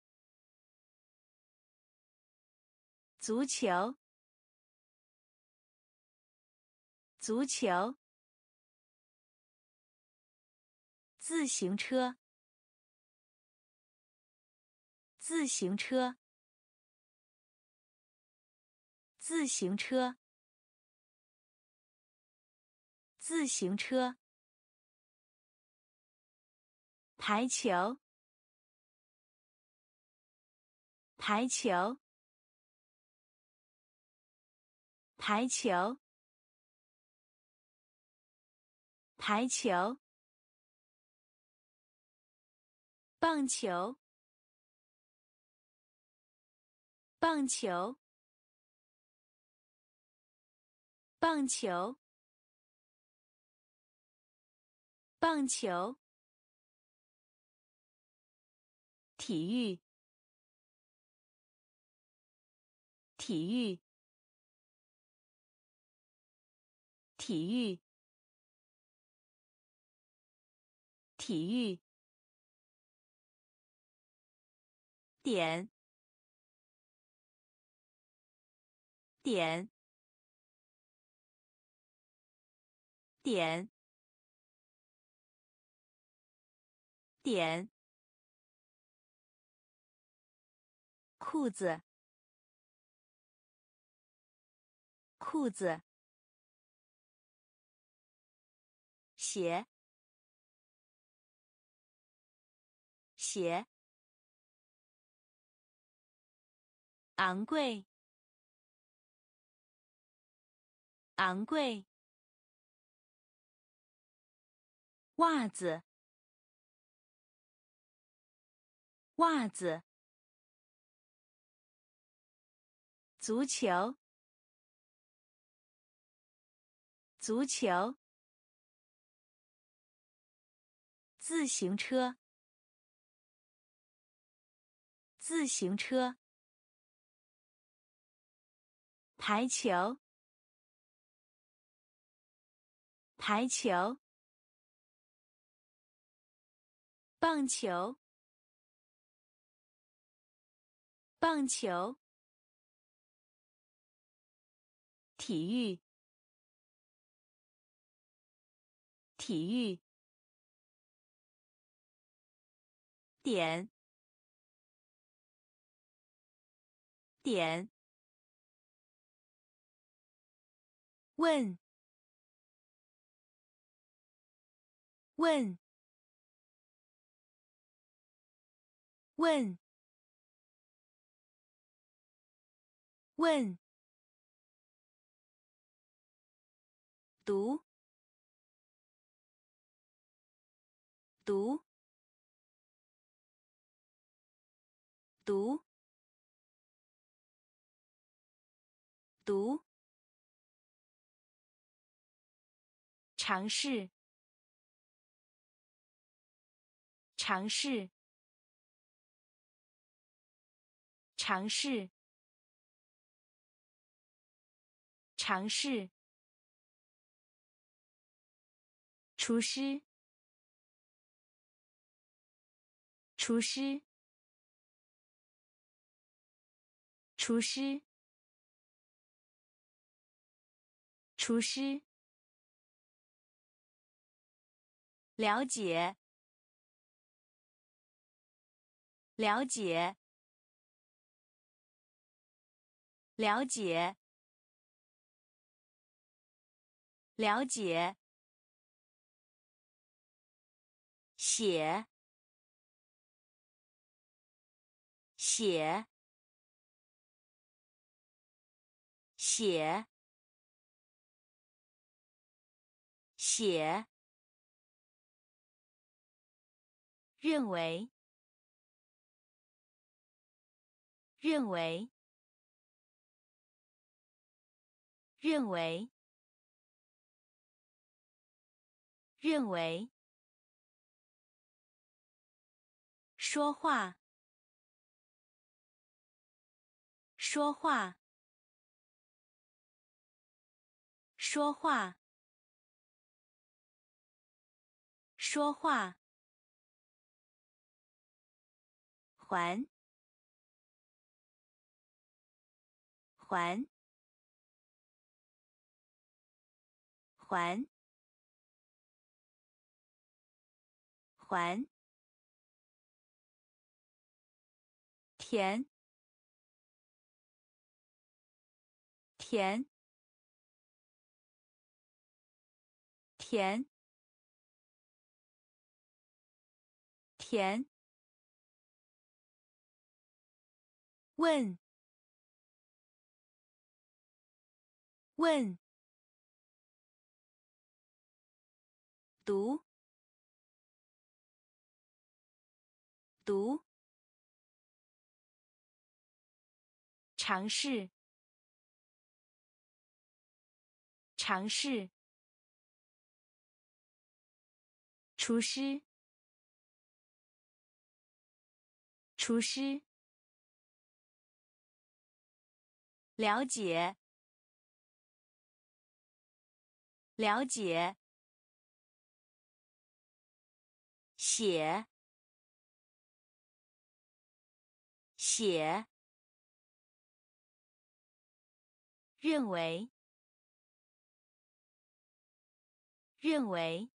足球，足球，自行车，自行车，自行车，自行车，排球，排球，排球，排球，棒球，棒球，棒球，棒球，体育，体育，体育，体育，点，点，点，点，裤子，裤子，鞋，鞋，昂贵，昂贵，袜子，袜子，足球，足球，自行车，自行车，排球，排球，棒球，棒球，体育，体育，点，点，问，问，问，问，读，读，读，读，尝试，尝试，尝试，尝试，厨师，厨师，厨师，厨师，了解，了解，了解，了解，写，写，写，写，认为，认为，认为，认为，说话，说话， 说话，说话，还，还，还，还，甜，甜，甜，甜，问，问，读，读，尝试，尝试，厨师，厨师，了解，了解，写，写，认为，认为，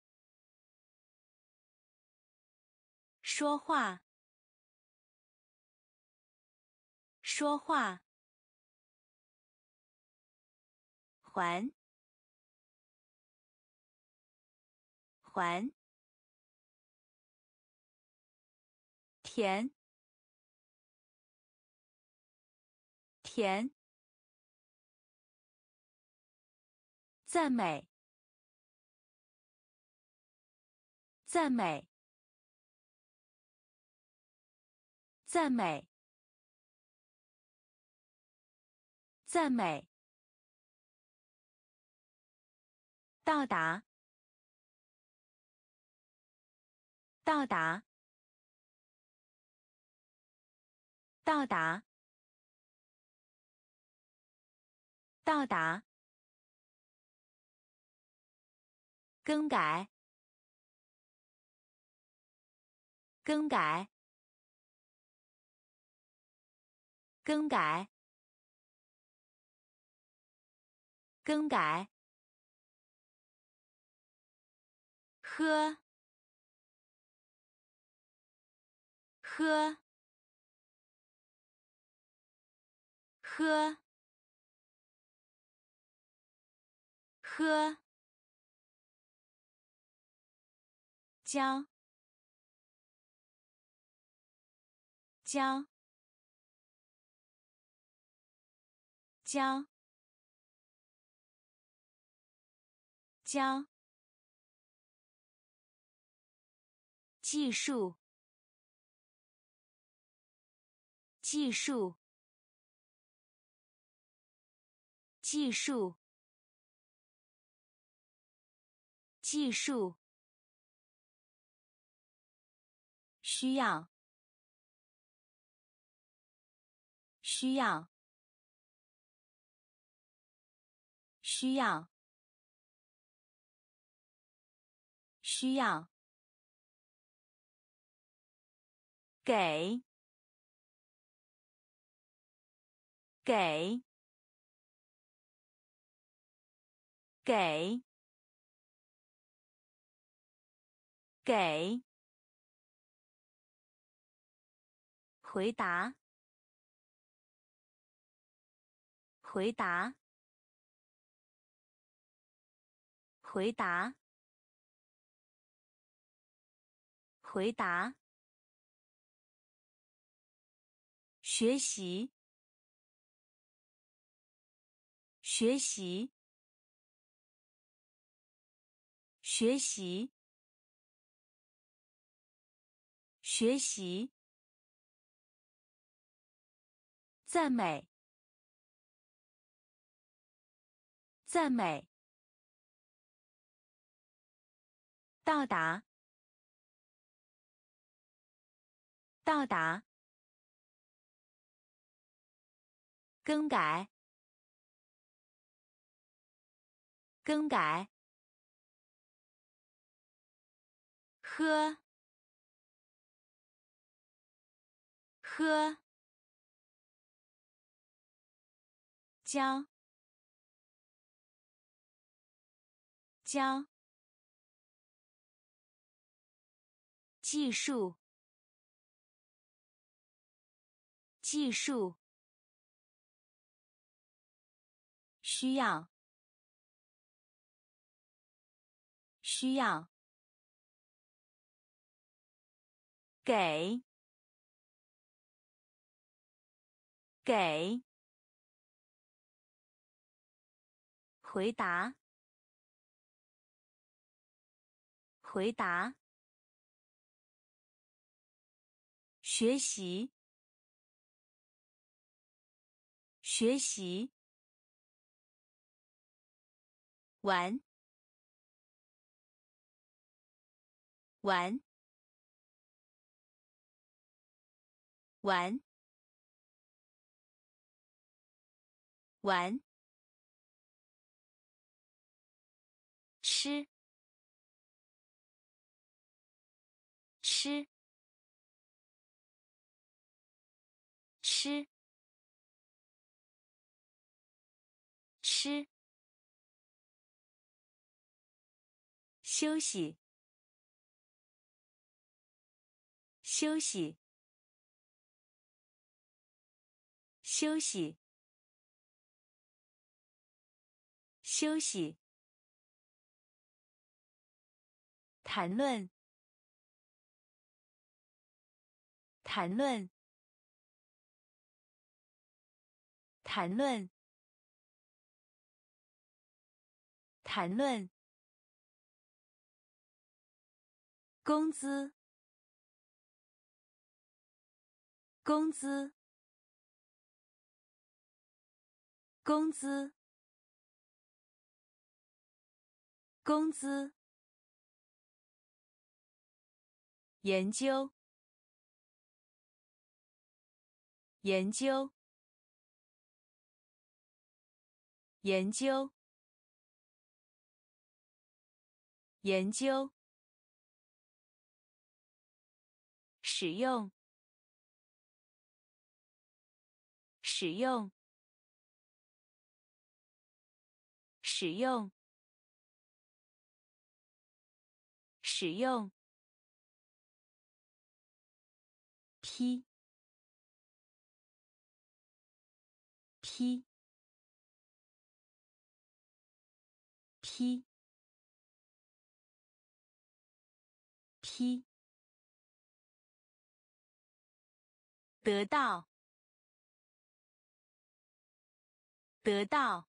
说话，说话，还，还，甜，甜，赞美，赞美，赞美，赞美，到达，到达，到达，到达，更改，更改，更改，更改，喝，喝，喝，喝，教，教，教，教，技术，技术，技术，技术，需要，需要，需要，需要，给，给，给，给，回答，回答，回答，回答，学习，学习，学习，学习，赞美，赞美，到达，到达，更改， 更改，喝，喝，教，教，技术，技术，需要，需要，给，给，回答，回答，学习，学习，玩，玩，玩，玩，吃，吃，吃，吃，休息，休息，休息，休息，谈论，谈论，谈论，谈论，工资，工资，工资，工资，研究，研究，研究，研究，使用，使用，使用，使用，批，批，批，批，得到，得到，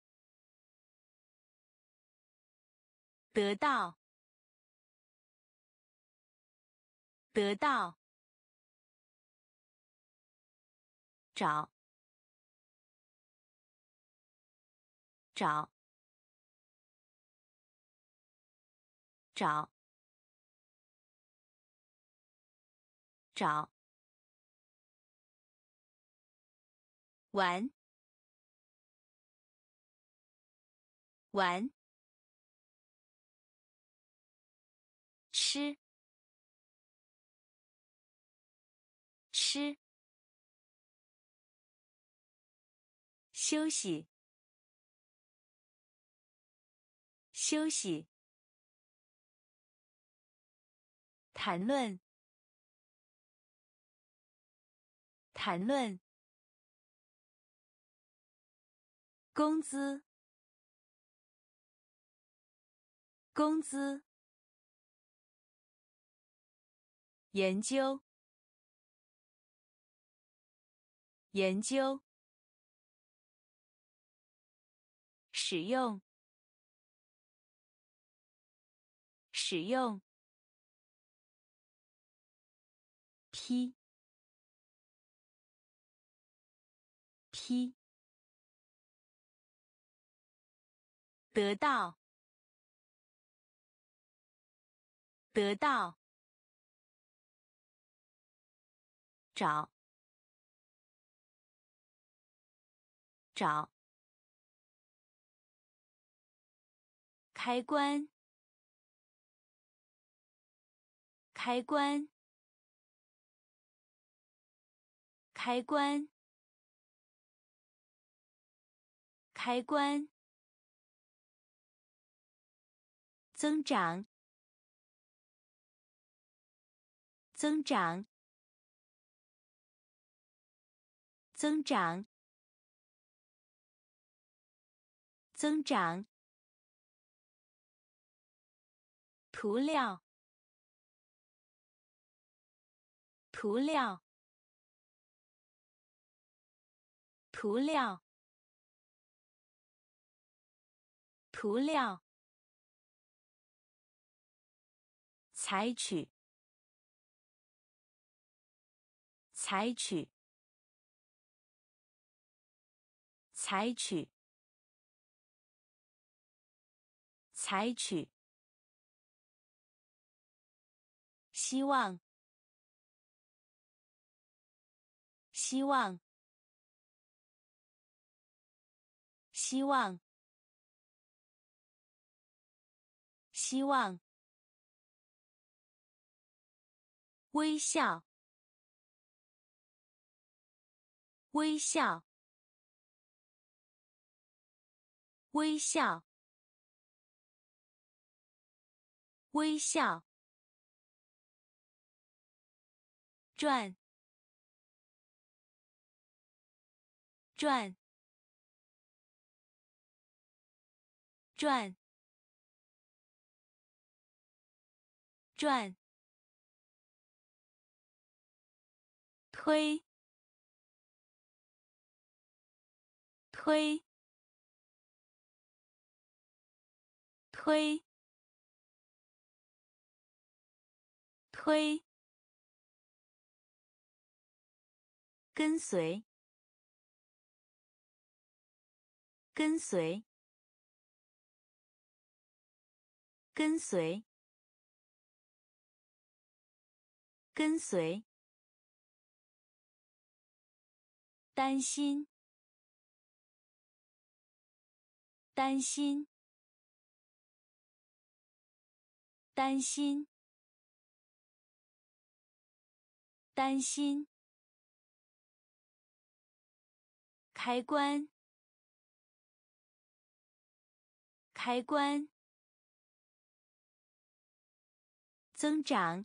得到，得到，找，找，找，找，玩，玩，吃，吃，休息，休息，谈论，谈论，工资，工资，研究，研究，使用，使用，批，批，得到，得到，找，找， 开关，开关，开关，开关，增长，增长，增长，增长，涂料，涂料，涂料，涂料，采取，采取，采取，采取，希望，希望，希望，希望，微笑，微笑，微笑，微笑，转，转，转，转，推，推，推，推，跟随，跟随，跟随，跟随，担心，担心，担心，担心，开关，开关，增长，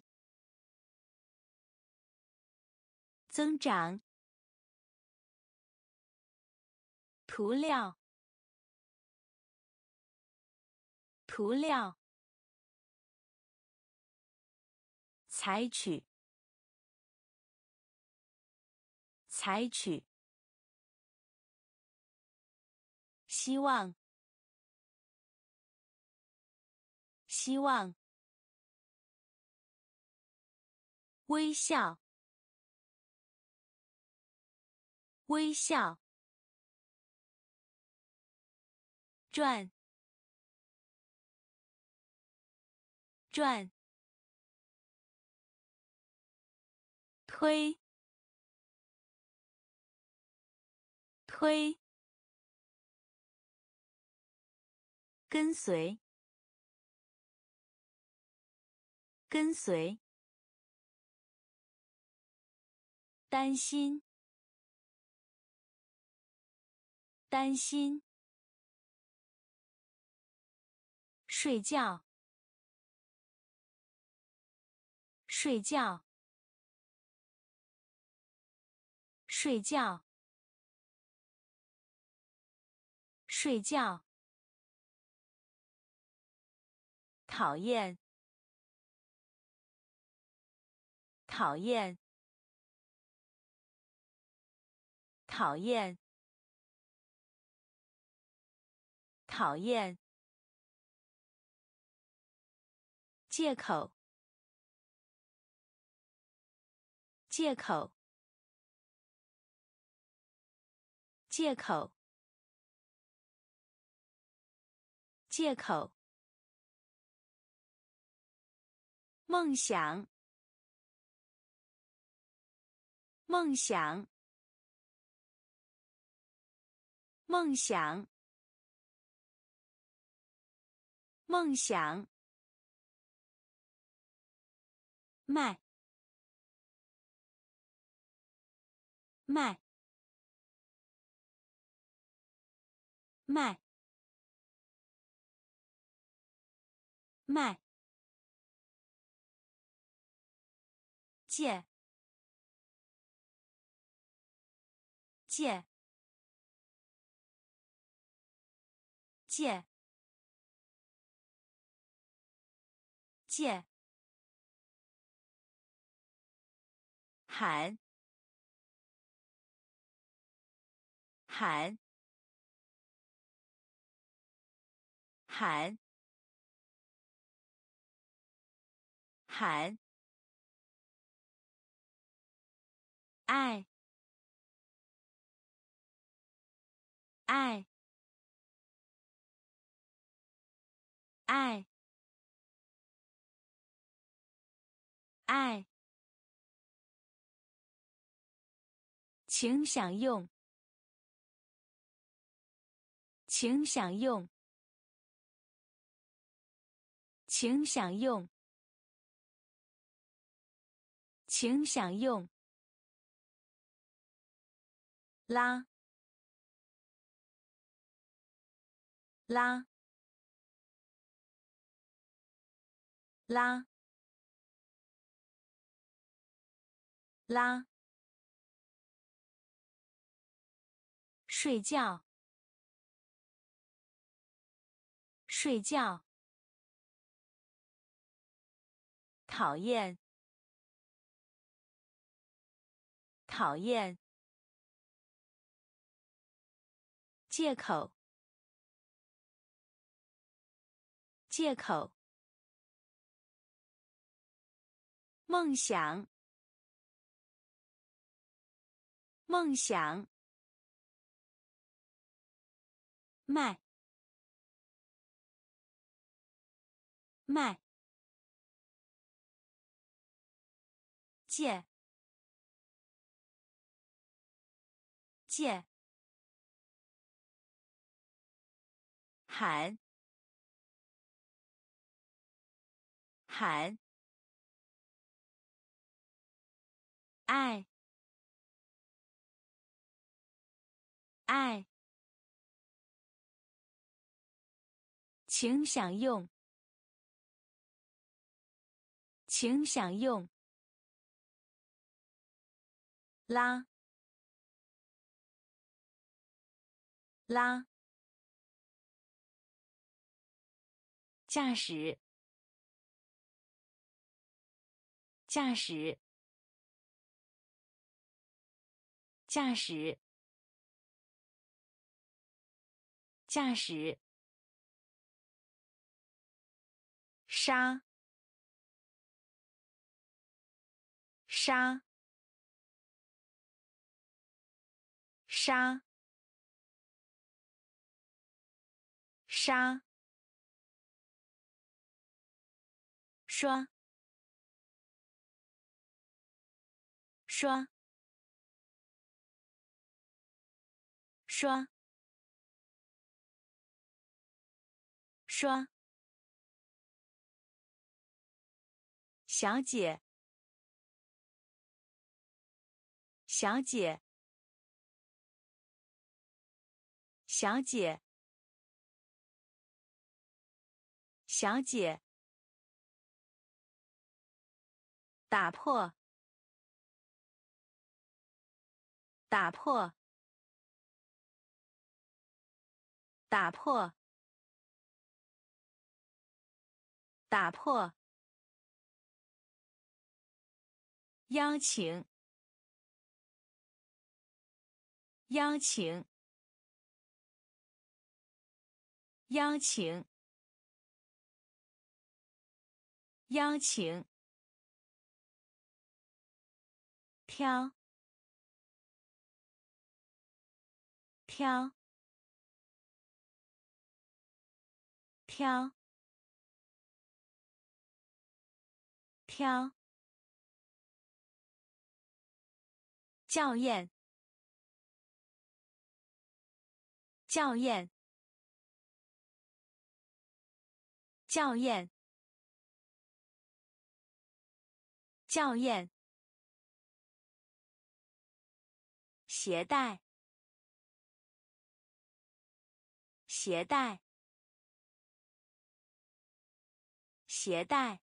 增长，涂料，涂料，采取，采取，希望，希望，微笑，微笑，转，转，推，推，跟随，跟随，担心，担心，睡觉，睡觉，睡觉，睡觉，讨厌，讨厌，讨厌，讨厌，借口，借口，借口，借口，梦想，梦想，梦想， 梦想，卖，卖，卖，卖，借，借，借，借，喊，喊，喊，喊，爱，爱，爱，爱，请享用，请享用，请享用，请享用，拉，拉，拉，拉，睡觉，睡觉，讨厌，讨厌，借口，借口，梦想，梦想，卖，卖，借，借，喊，喊，爱，爱，请享用，请享用，拉，拉，驾驶，驾驶，驾驶，驾驶，杀，杀，杀，杀，刷，刷，刷，刷，小姐，小姐，小姐，小姐，打破，打破，打破，打破，邀请，邀请，邀请，邀请，挑，挑，挑，挑，校验，校验， 校验，校验，携带，携带，携带，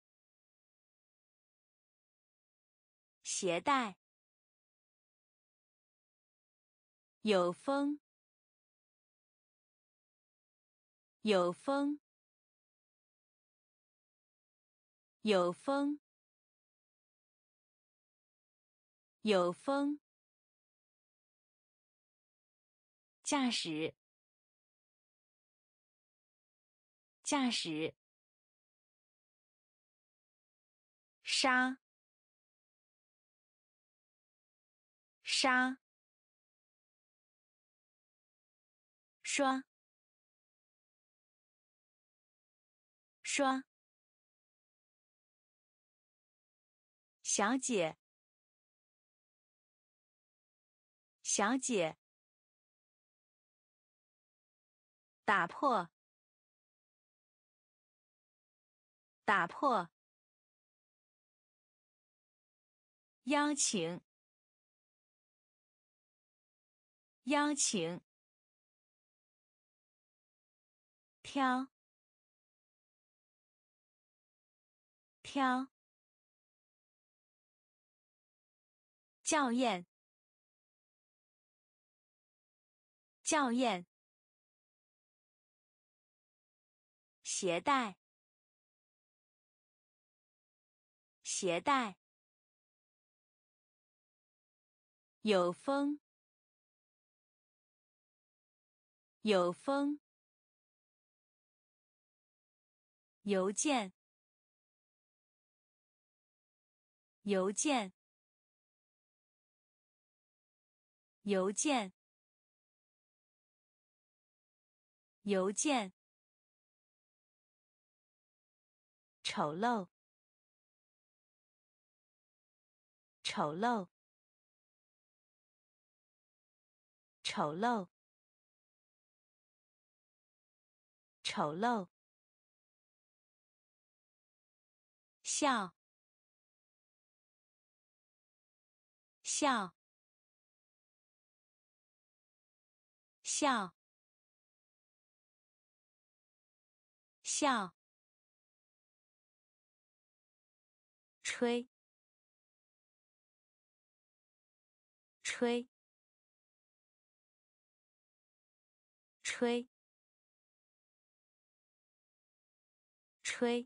携带，有风，有风，有风，有风，驾驶，驾驶，杀，杀，刷，刷，小姐，小姐，打破，打破，邀请，邀请，挑，挑，校验，校验，携带，携带，有风，有风，邮件，邮件，邮件，邮件，丑陋，丑陋，丑陋，丑陋，笑，笑，笑，笑，吹，吹，吹，吹，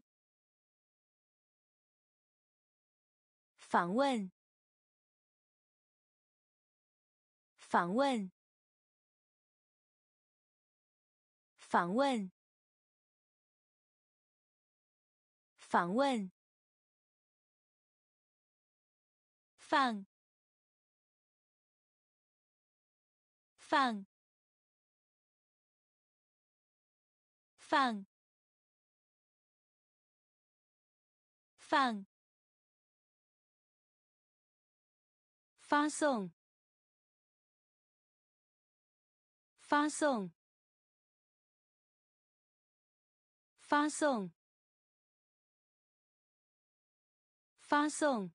访问，访问，访问，访问，放，放，放，放，发送，发送，发送，发送，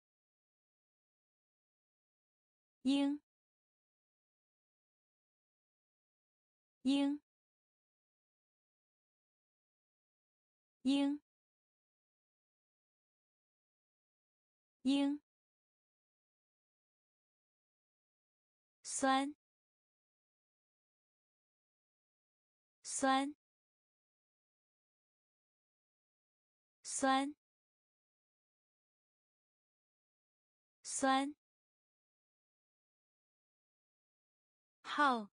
应，应，应，应，酸，酸，酸，酸，号，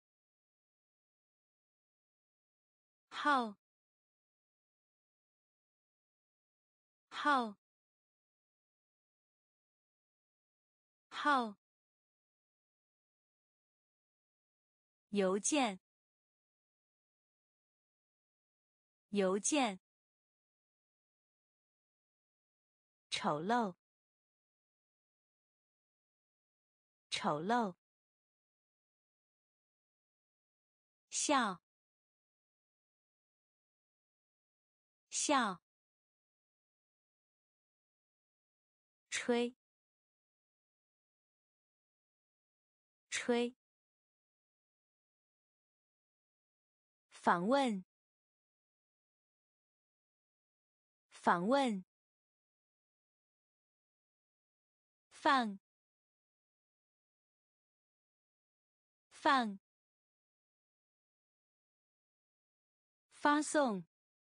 号，号，号，邮件，邮件，丑陋，丑陋，笑， 笑，吹，吹，访问，访问，放，放，发送，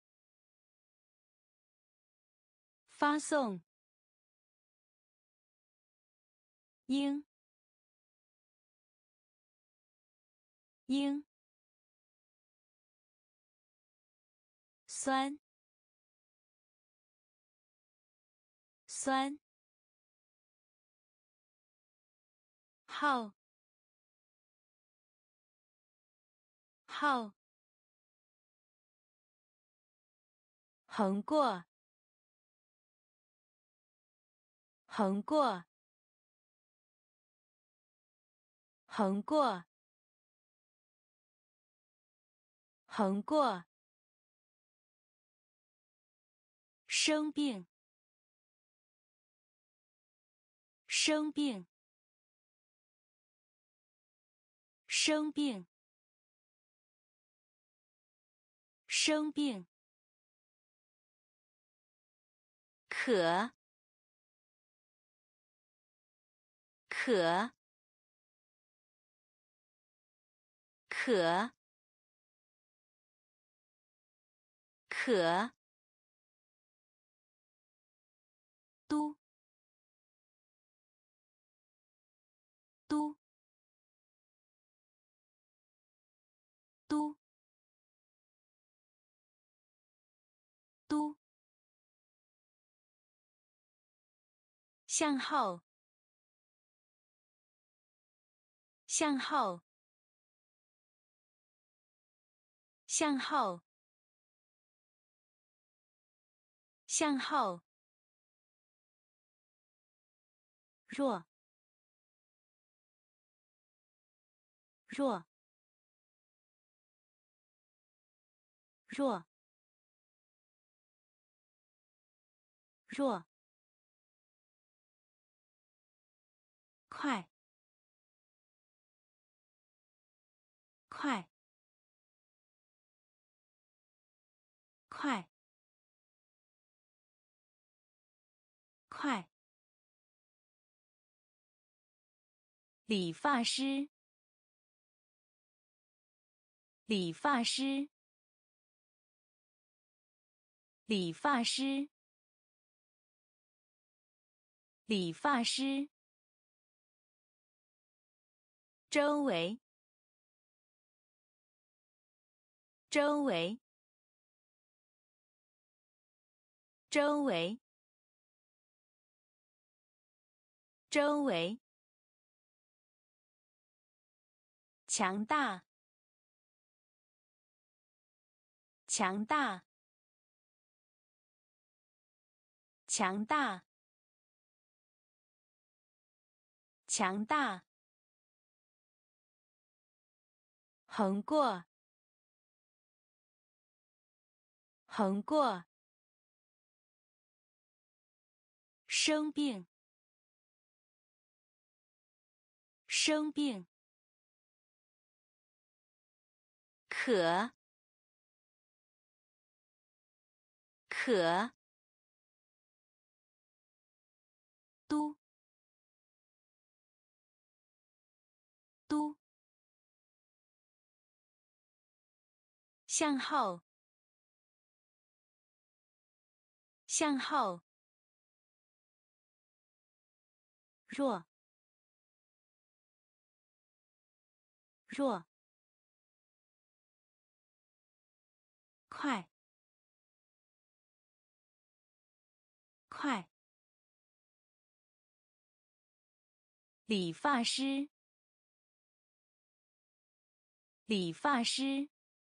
发送，应，应，酸，酸，号，号，横过，横过，横过，横过，生病，生病，生病，生病，可，可，可，可，都，都，都，都，向后，向后，向后，向后，弱，弱，弱，弱，快，快，快，快，理发师，理发师，理发师，理发师，周围，周围，周围，周围，强大，强大，强大，强大，横过，横过，生病，生病，可，可，都，都，向后，向后，弱，弱，快，快，理发师，理发师，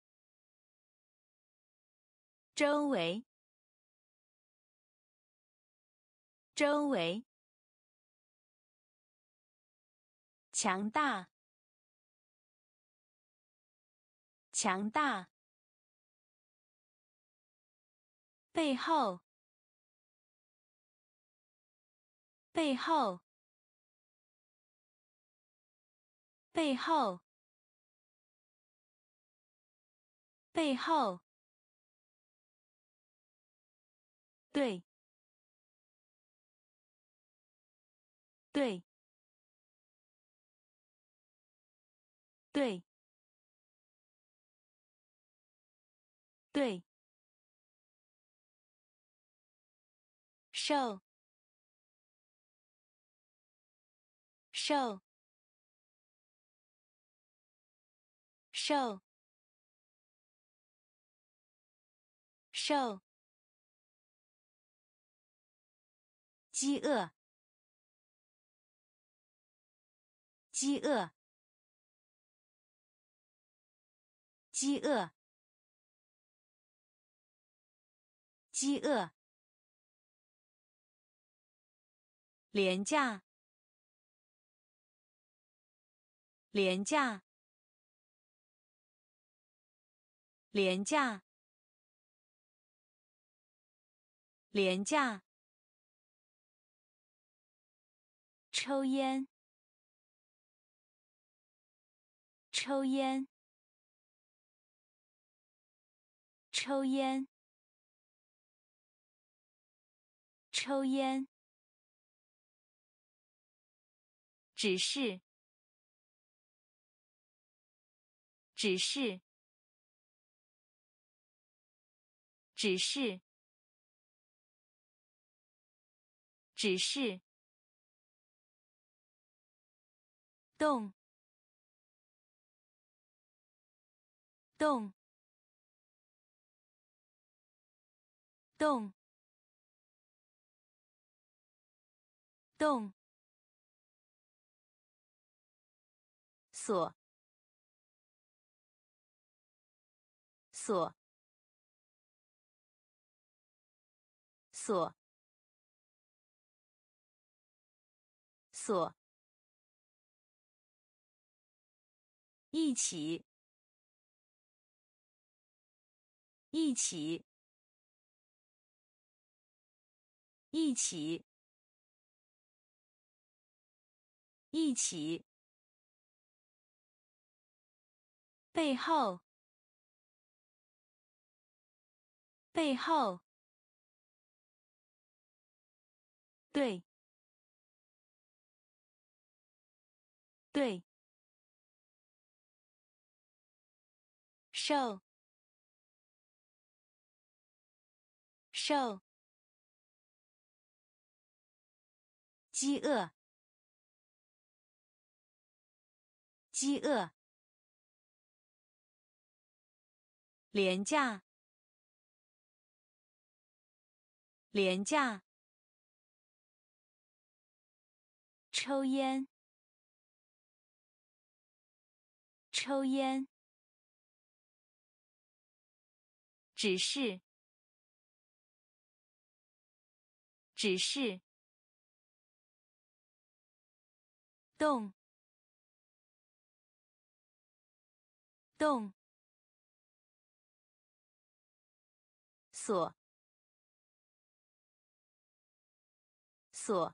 周围，周围，强大，强大， 背后，背后，背后，背后，对，对，对，对，瘦，瘦，瘦，瘦，饥饿，饥饿，饥饿，饥饿，廉价，廉价，廉价，廉价，抽烟，抽烟，抽烟，抽烟，指示，指示，指示，指示，动，动，动，动，锁，锁，锁，锁，一起，一起，一起，一起，背后，背后，对，对，瘦，瘦，饥饿，饥饿，廉价，廉价，抽烟，抽烟，指示，指示，动，动，锁，锁，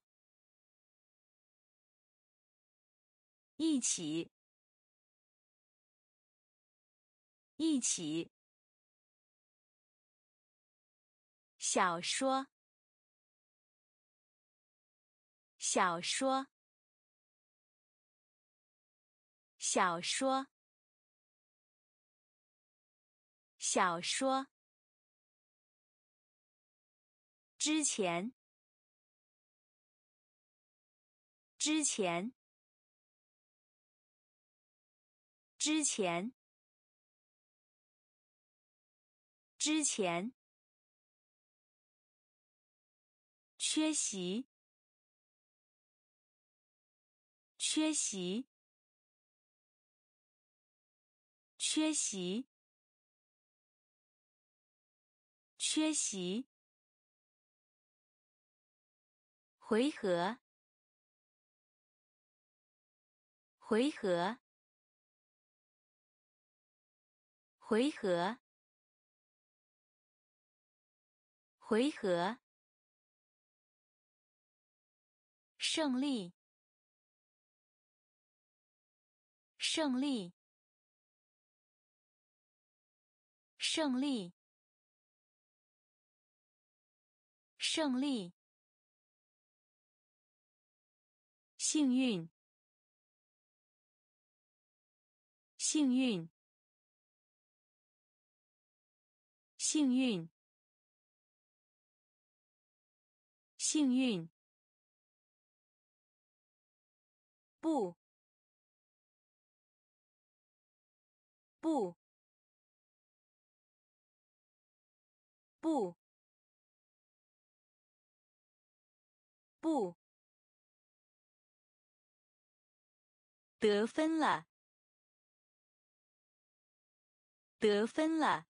一起，一起，小说，小说，小说，小说，之前，之前，之前，之前，缺席，缺席，缺席，缺席，回合，回合，回合， 回合，胜利，胜利，胜利，胜利，幸运，幸运，幸运，幸运，不，不，不，不，得分了，得分了，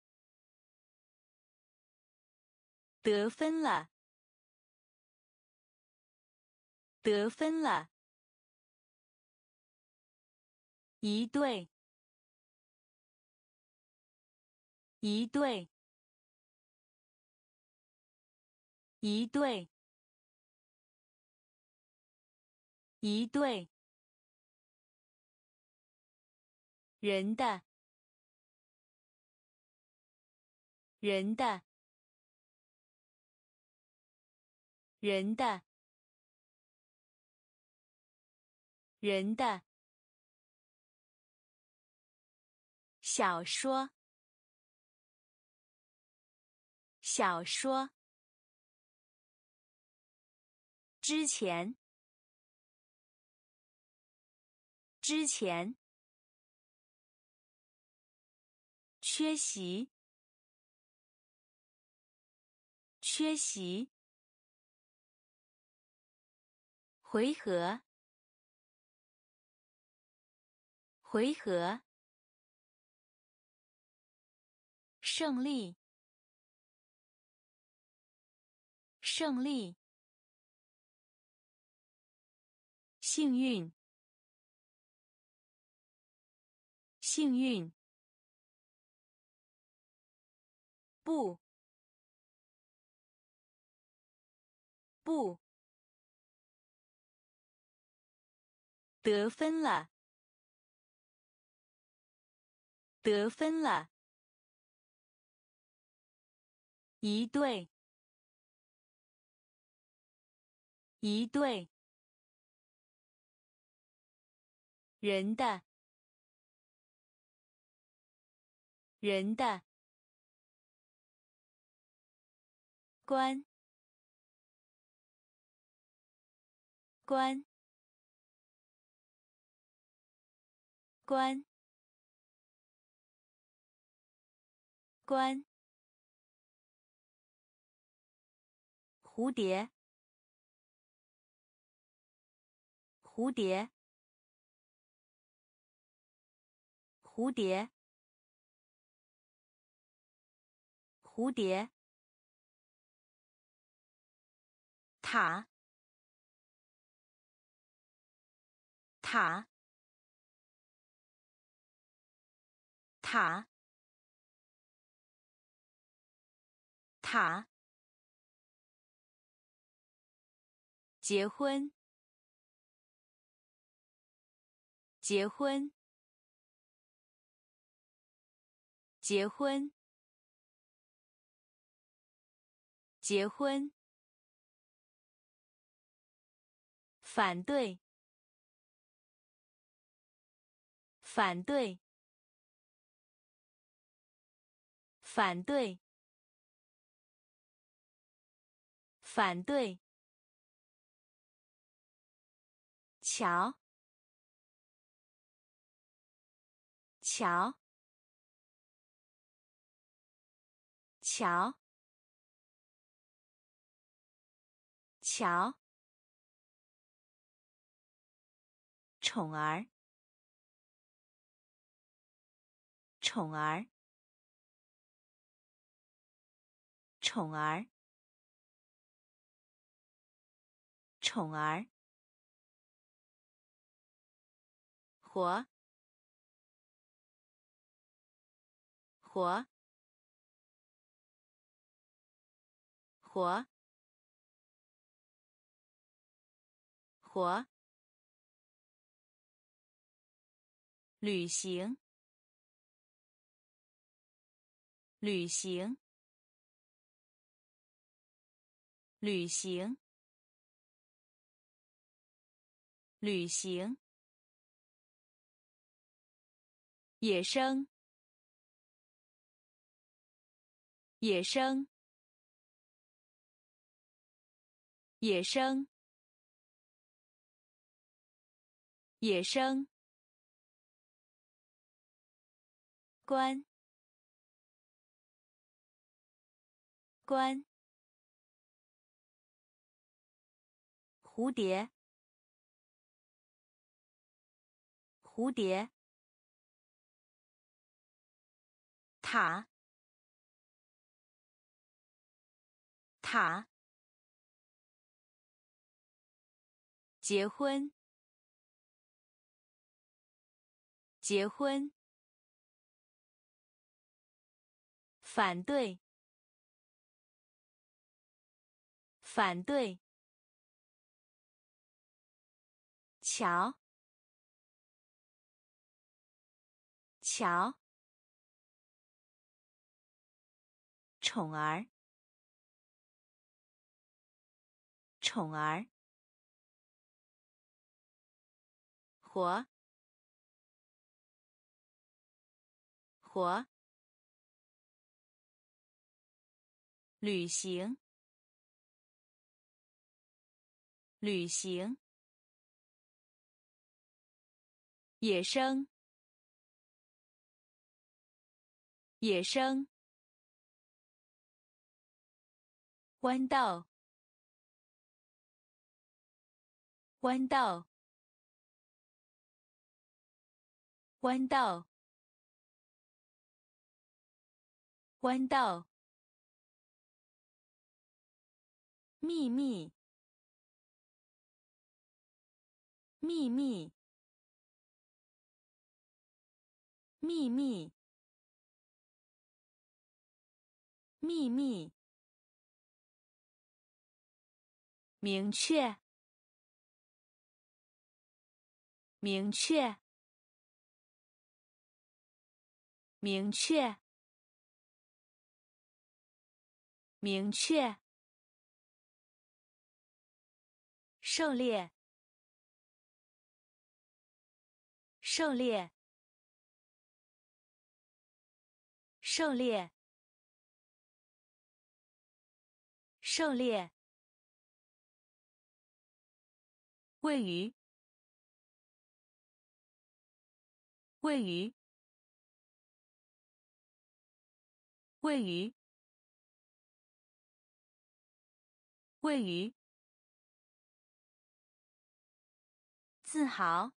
得分了，得分了，一对，一对，一对，一对，人的，人的，人的，人的，小说，小说，之前，之前，缺席，缺席，回合，回合，胜利，胜利，幸运，幸运，不，不，得分了，得分了，一对，一对，人的，人的，关，关，关，关，蝴蝶，蝴蝶，蝴蝶，蝴蝶，塔，塔，塔，塔，结婚，结婚，结婚，结婚，反对，反对，反对，反对，瞧，瞧，瞧，瞧，宠儿，宠儿，宠儿，宠儿，活，活， 活，活，旅行，旅行，旅行，旅行，野生，野生，野生，野生，关，关，蝴蝶，蝴蝶，塔，塔，结婚，结婚，反对，反对，桥，桥，宠儿，宠儿，活，活，旅行，旅行，野生，野生，弯道，弯道，弯道，弯道，秘密，秘密，秘密，秘密，明确，明确，明确，明确，狩猎，狩猎，狩猎，狩猎，位于，位于，位于，位于，自豪，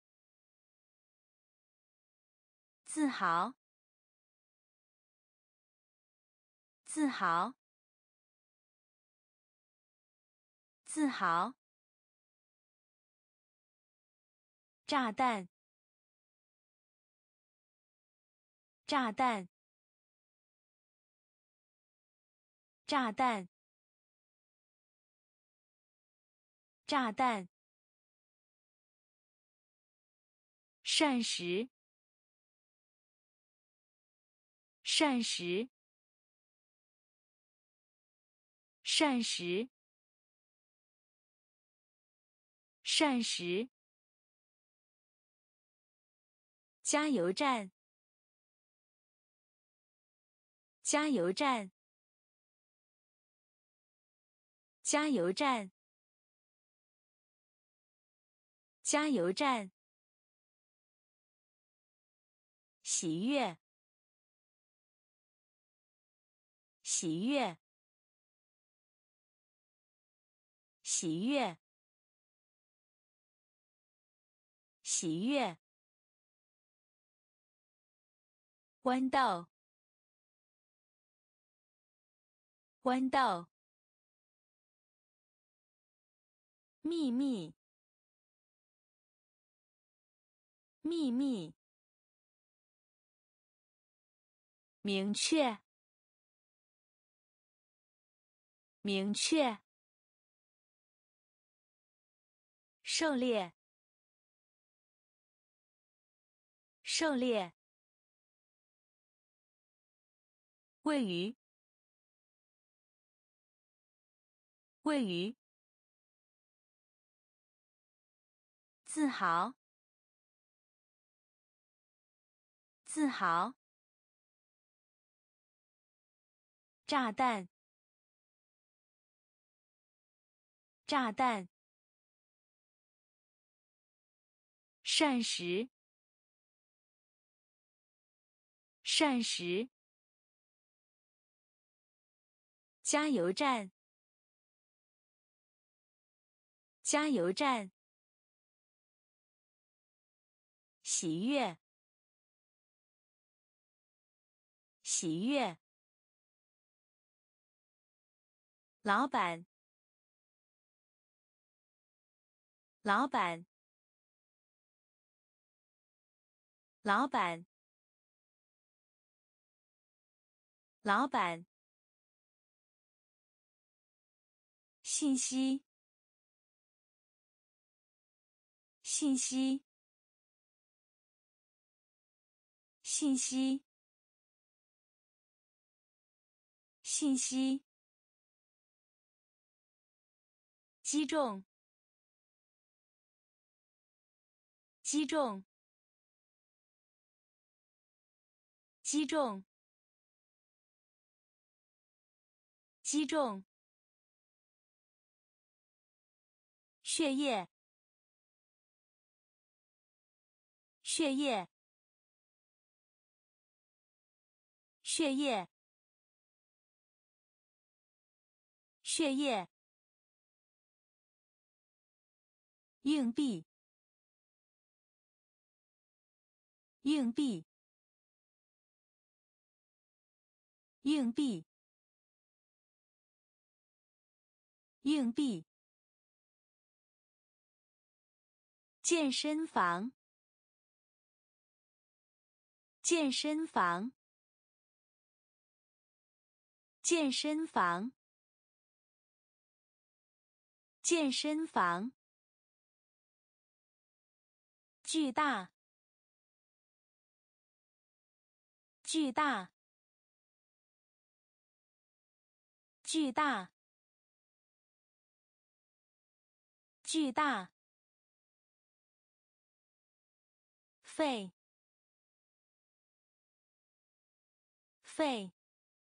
自豪，自豪，自豪，炸弹，炸弹，炸弹，炸弹，膳食，膳食，膳食，膳食，加油站，加油站，加油站，加油站，喜悦，喜悦，喜悦，喜悦，弯道，弯道，秘密，秘密，明确， 明确，狩猎，狩猎，位于，位于，自豪，自豪，炸弹，炸弹，膳食，膳食，加油站，加油站，喜悦，喜悦，老板，老板，老板，老板，信息，信息，信息，信息，击中，击中，击中，击中，血液，血液，血液，血液，硬币，硬币，硬币，硬币，健身房，健身房，健身房，健身房，巨大，巨大，巨大，巨大，肺，肺，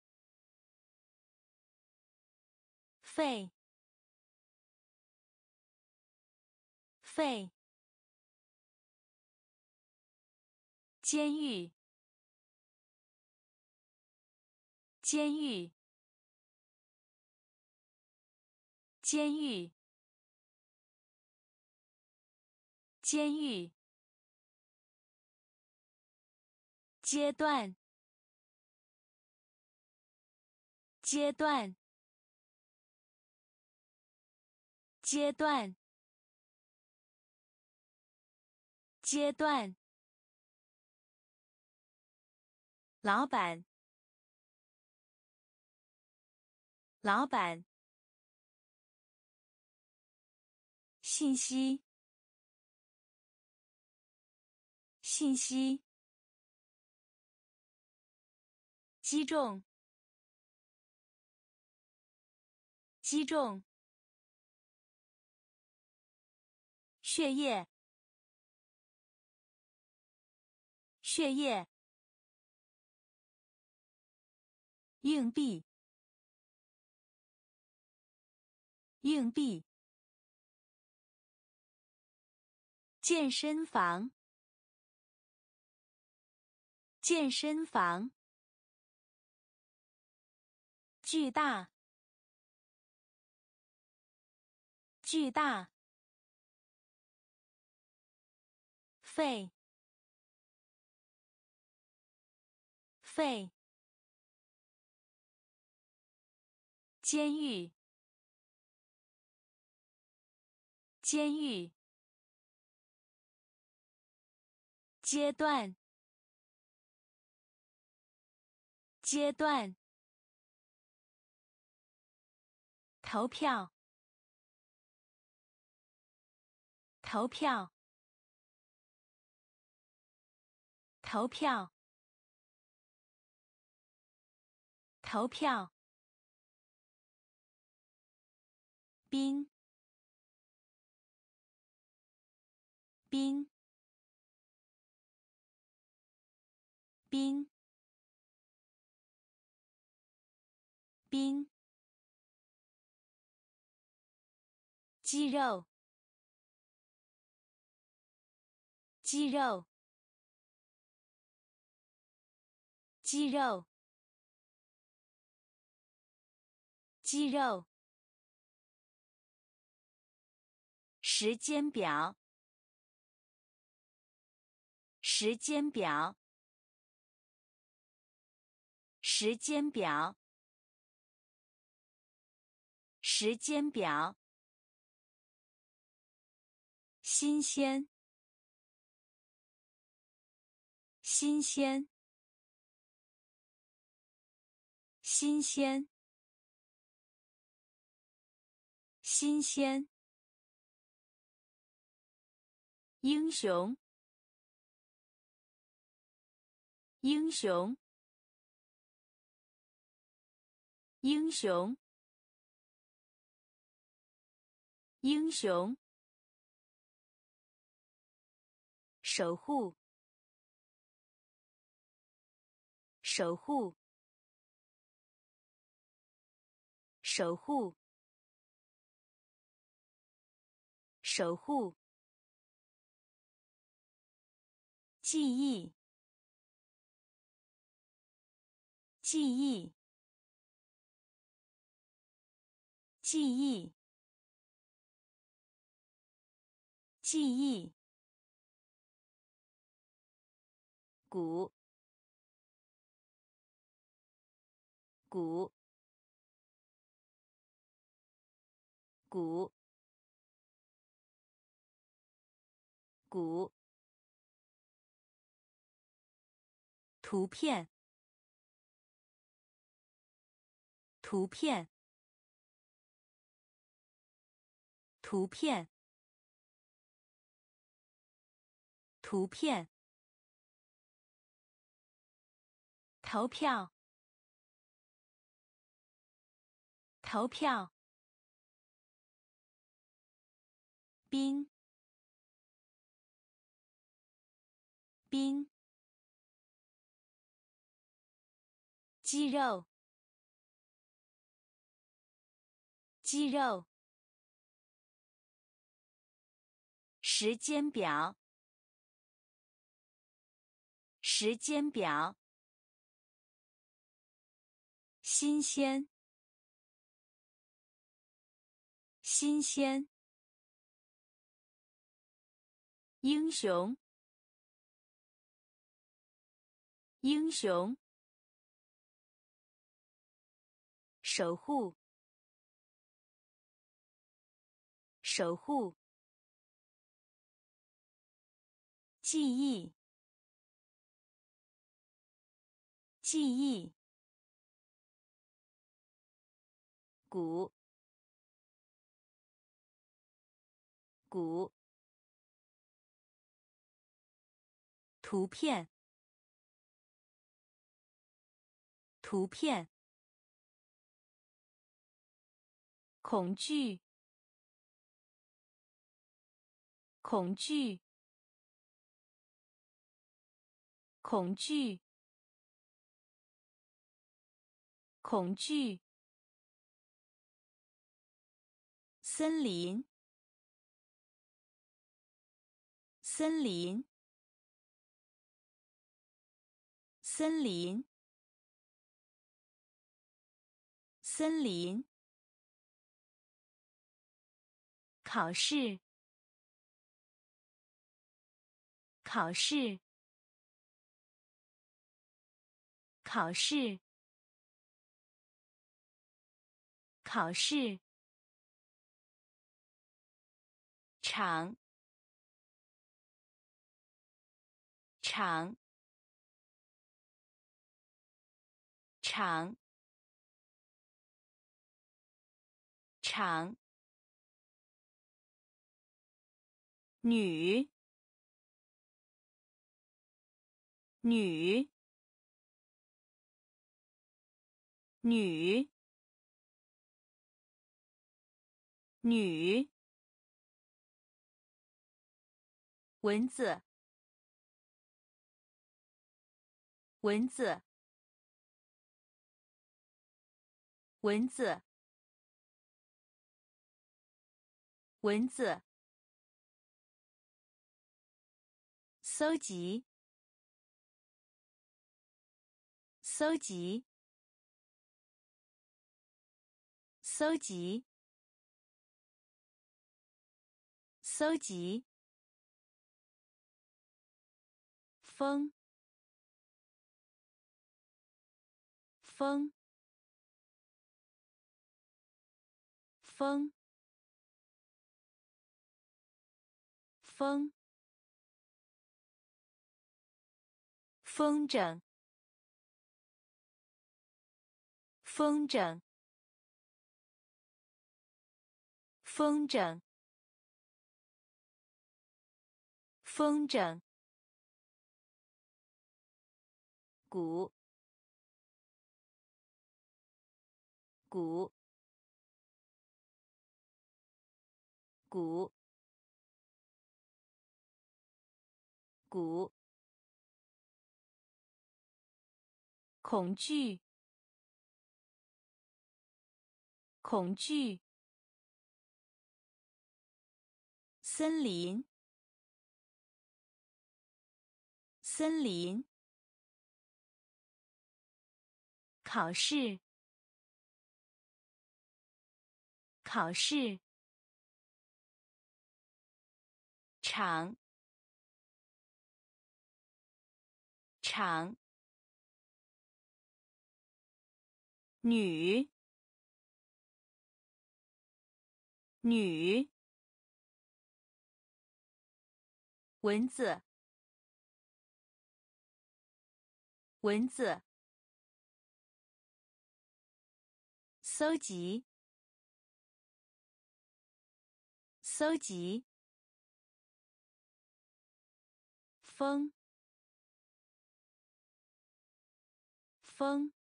肺，肺，监狱，监狱，监狱，监狱，阶段，阶段，阶段，阶段，老板，老板，信息，信息，击中，击中，血液，血液，硬币，硬币，健身房，健身房，巨大，巨大，肺，肺，监狱，监狱，阶段，阶段， 投票，投票，投票，投票。冰，冰，冰，冰。肌肉，肌肉，肌肉，肌肉。时间表，时间表，时间表，时间表。新鲜，新鲜，新鲜，新鲜。英雄，英雄，英雄，英雄。守护，守护，守护，守护。记忆，记忆，记忆，记忆。鼓，鼓，鼓，鼓。图片，图片，图片，图片。投票，投票。冰，冰。肌肉，肌肉。时间表，时间表。新鲜，新鲜。英雄，英雄。守护，守护。记忆，记忆。鼓，鼓。图片，图片。恐惧，恐惧，恐惧，恐惧。森林，森林，森林，森林。考试，考试，考试，考试。场，场，场， 长，女，女，女，女，蚊子，蚊子，蚊子，蚊子，搜集，搜集，搜集，搜集，风，风，风，风，风筝，风筝，风筝，风筝，鼓，鼓，鼓，鼓，恐惧，恐惧，森林，森林，考试，考试，长，长，女，女，蚊子，蚊子，搜集，搜集，风，风，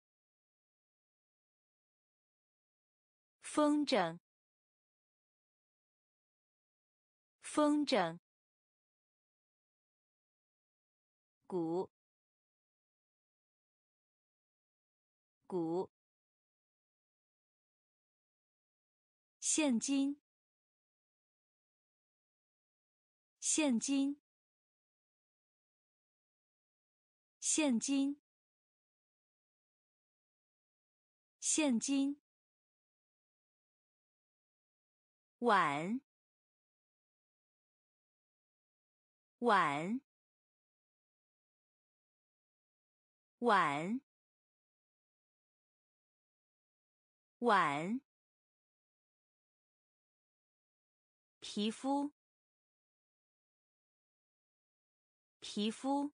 风筝，风筝，鼓，鼓，现金，现金，现金，现金，碗，碗，碗，碗，皮肤，皮肤，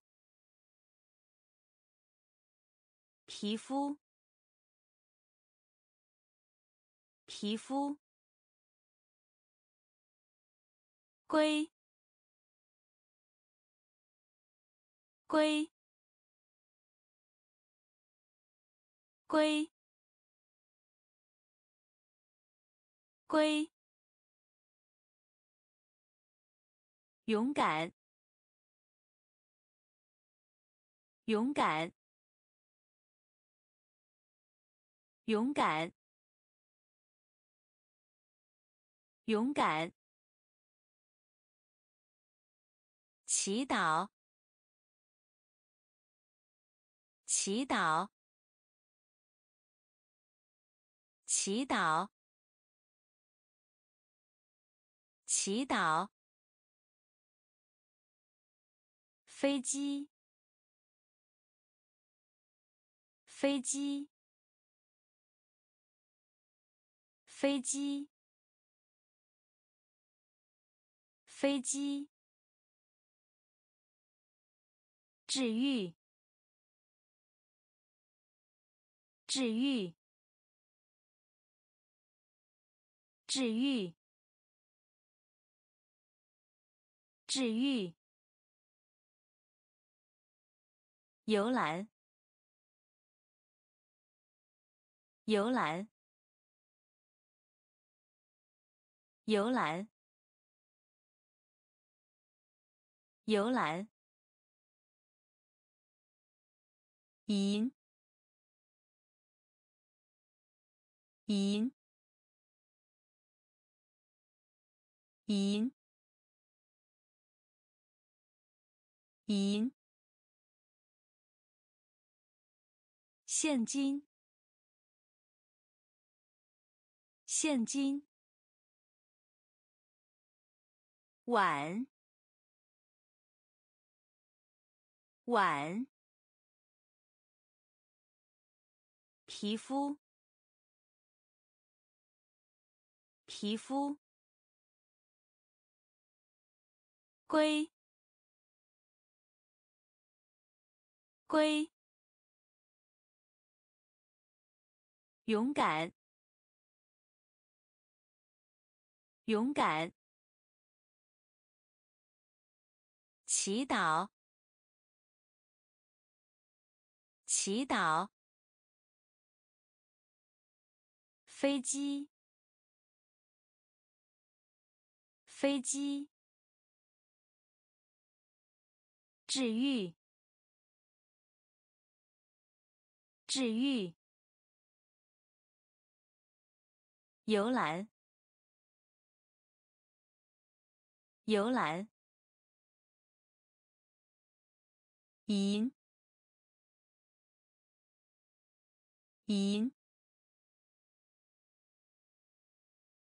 皮肤，皮肤，龟，龟，龟，龟，勇敢，勇敢，勇敢，勇敢，祈祷，祈祷，祈祷，祈祷，飞机，飞机，飞机，飞机，治愈，治愈， 治愈，治愈。游览，游览，游览，游览。银，银，银，银。现金，现金。碗，碗。皮肤，皮肤。龟，龟。勇敢，勇敢。祈祷，祈祷。飞机，飞机。治愈，治愈。游览，游览。银，银。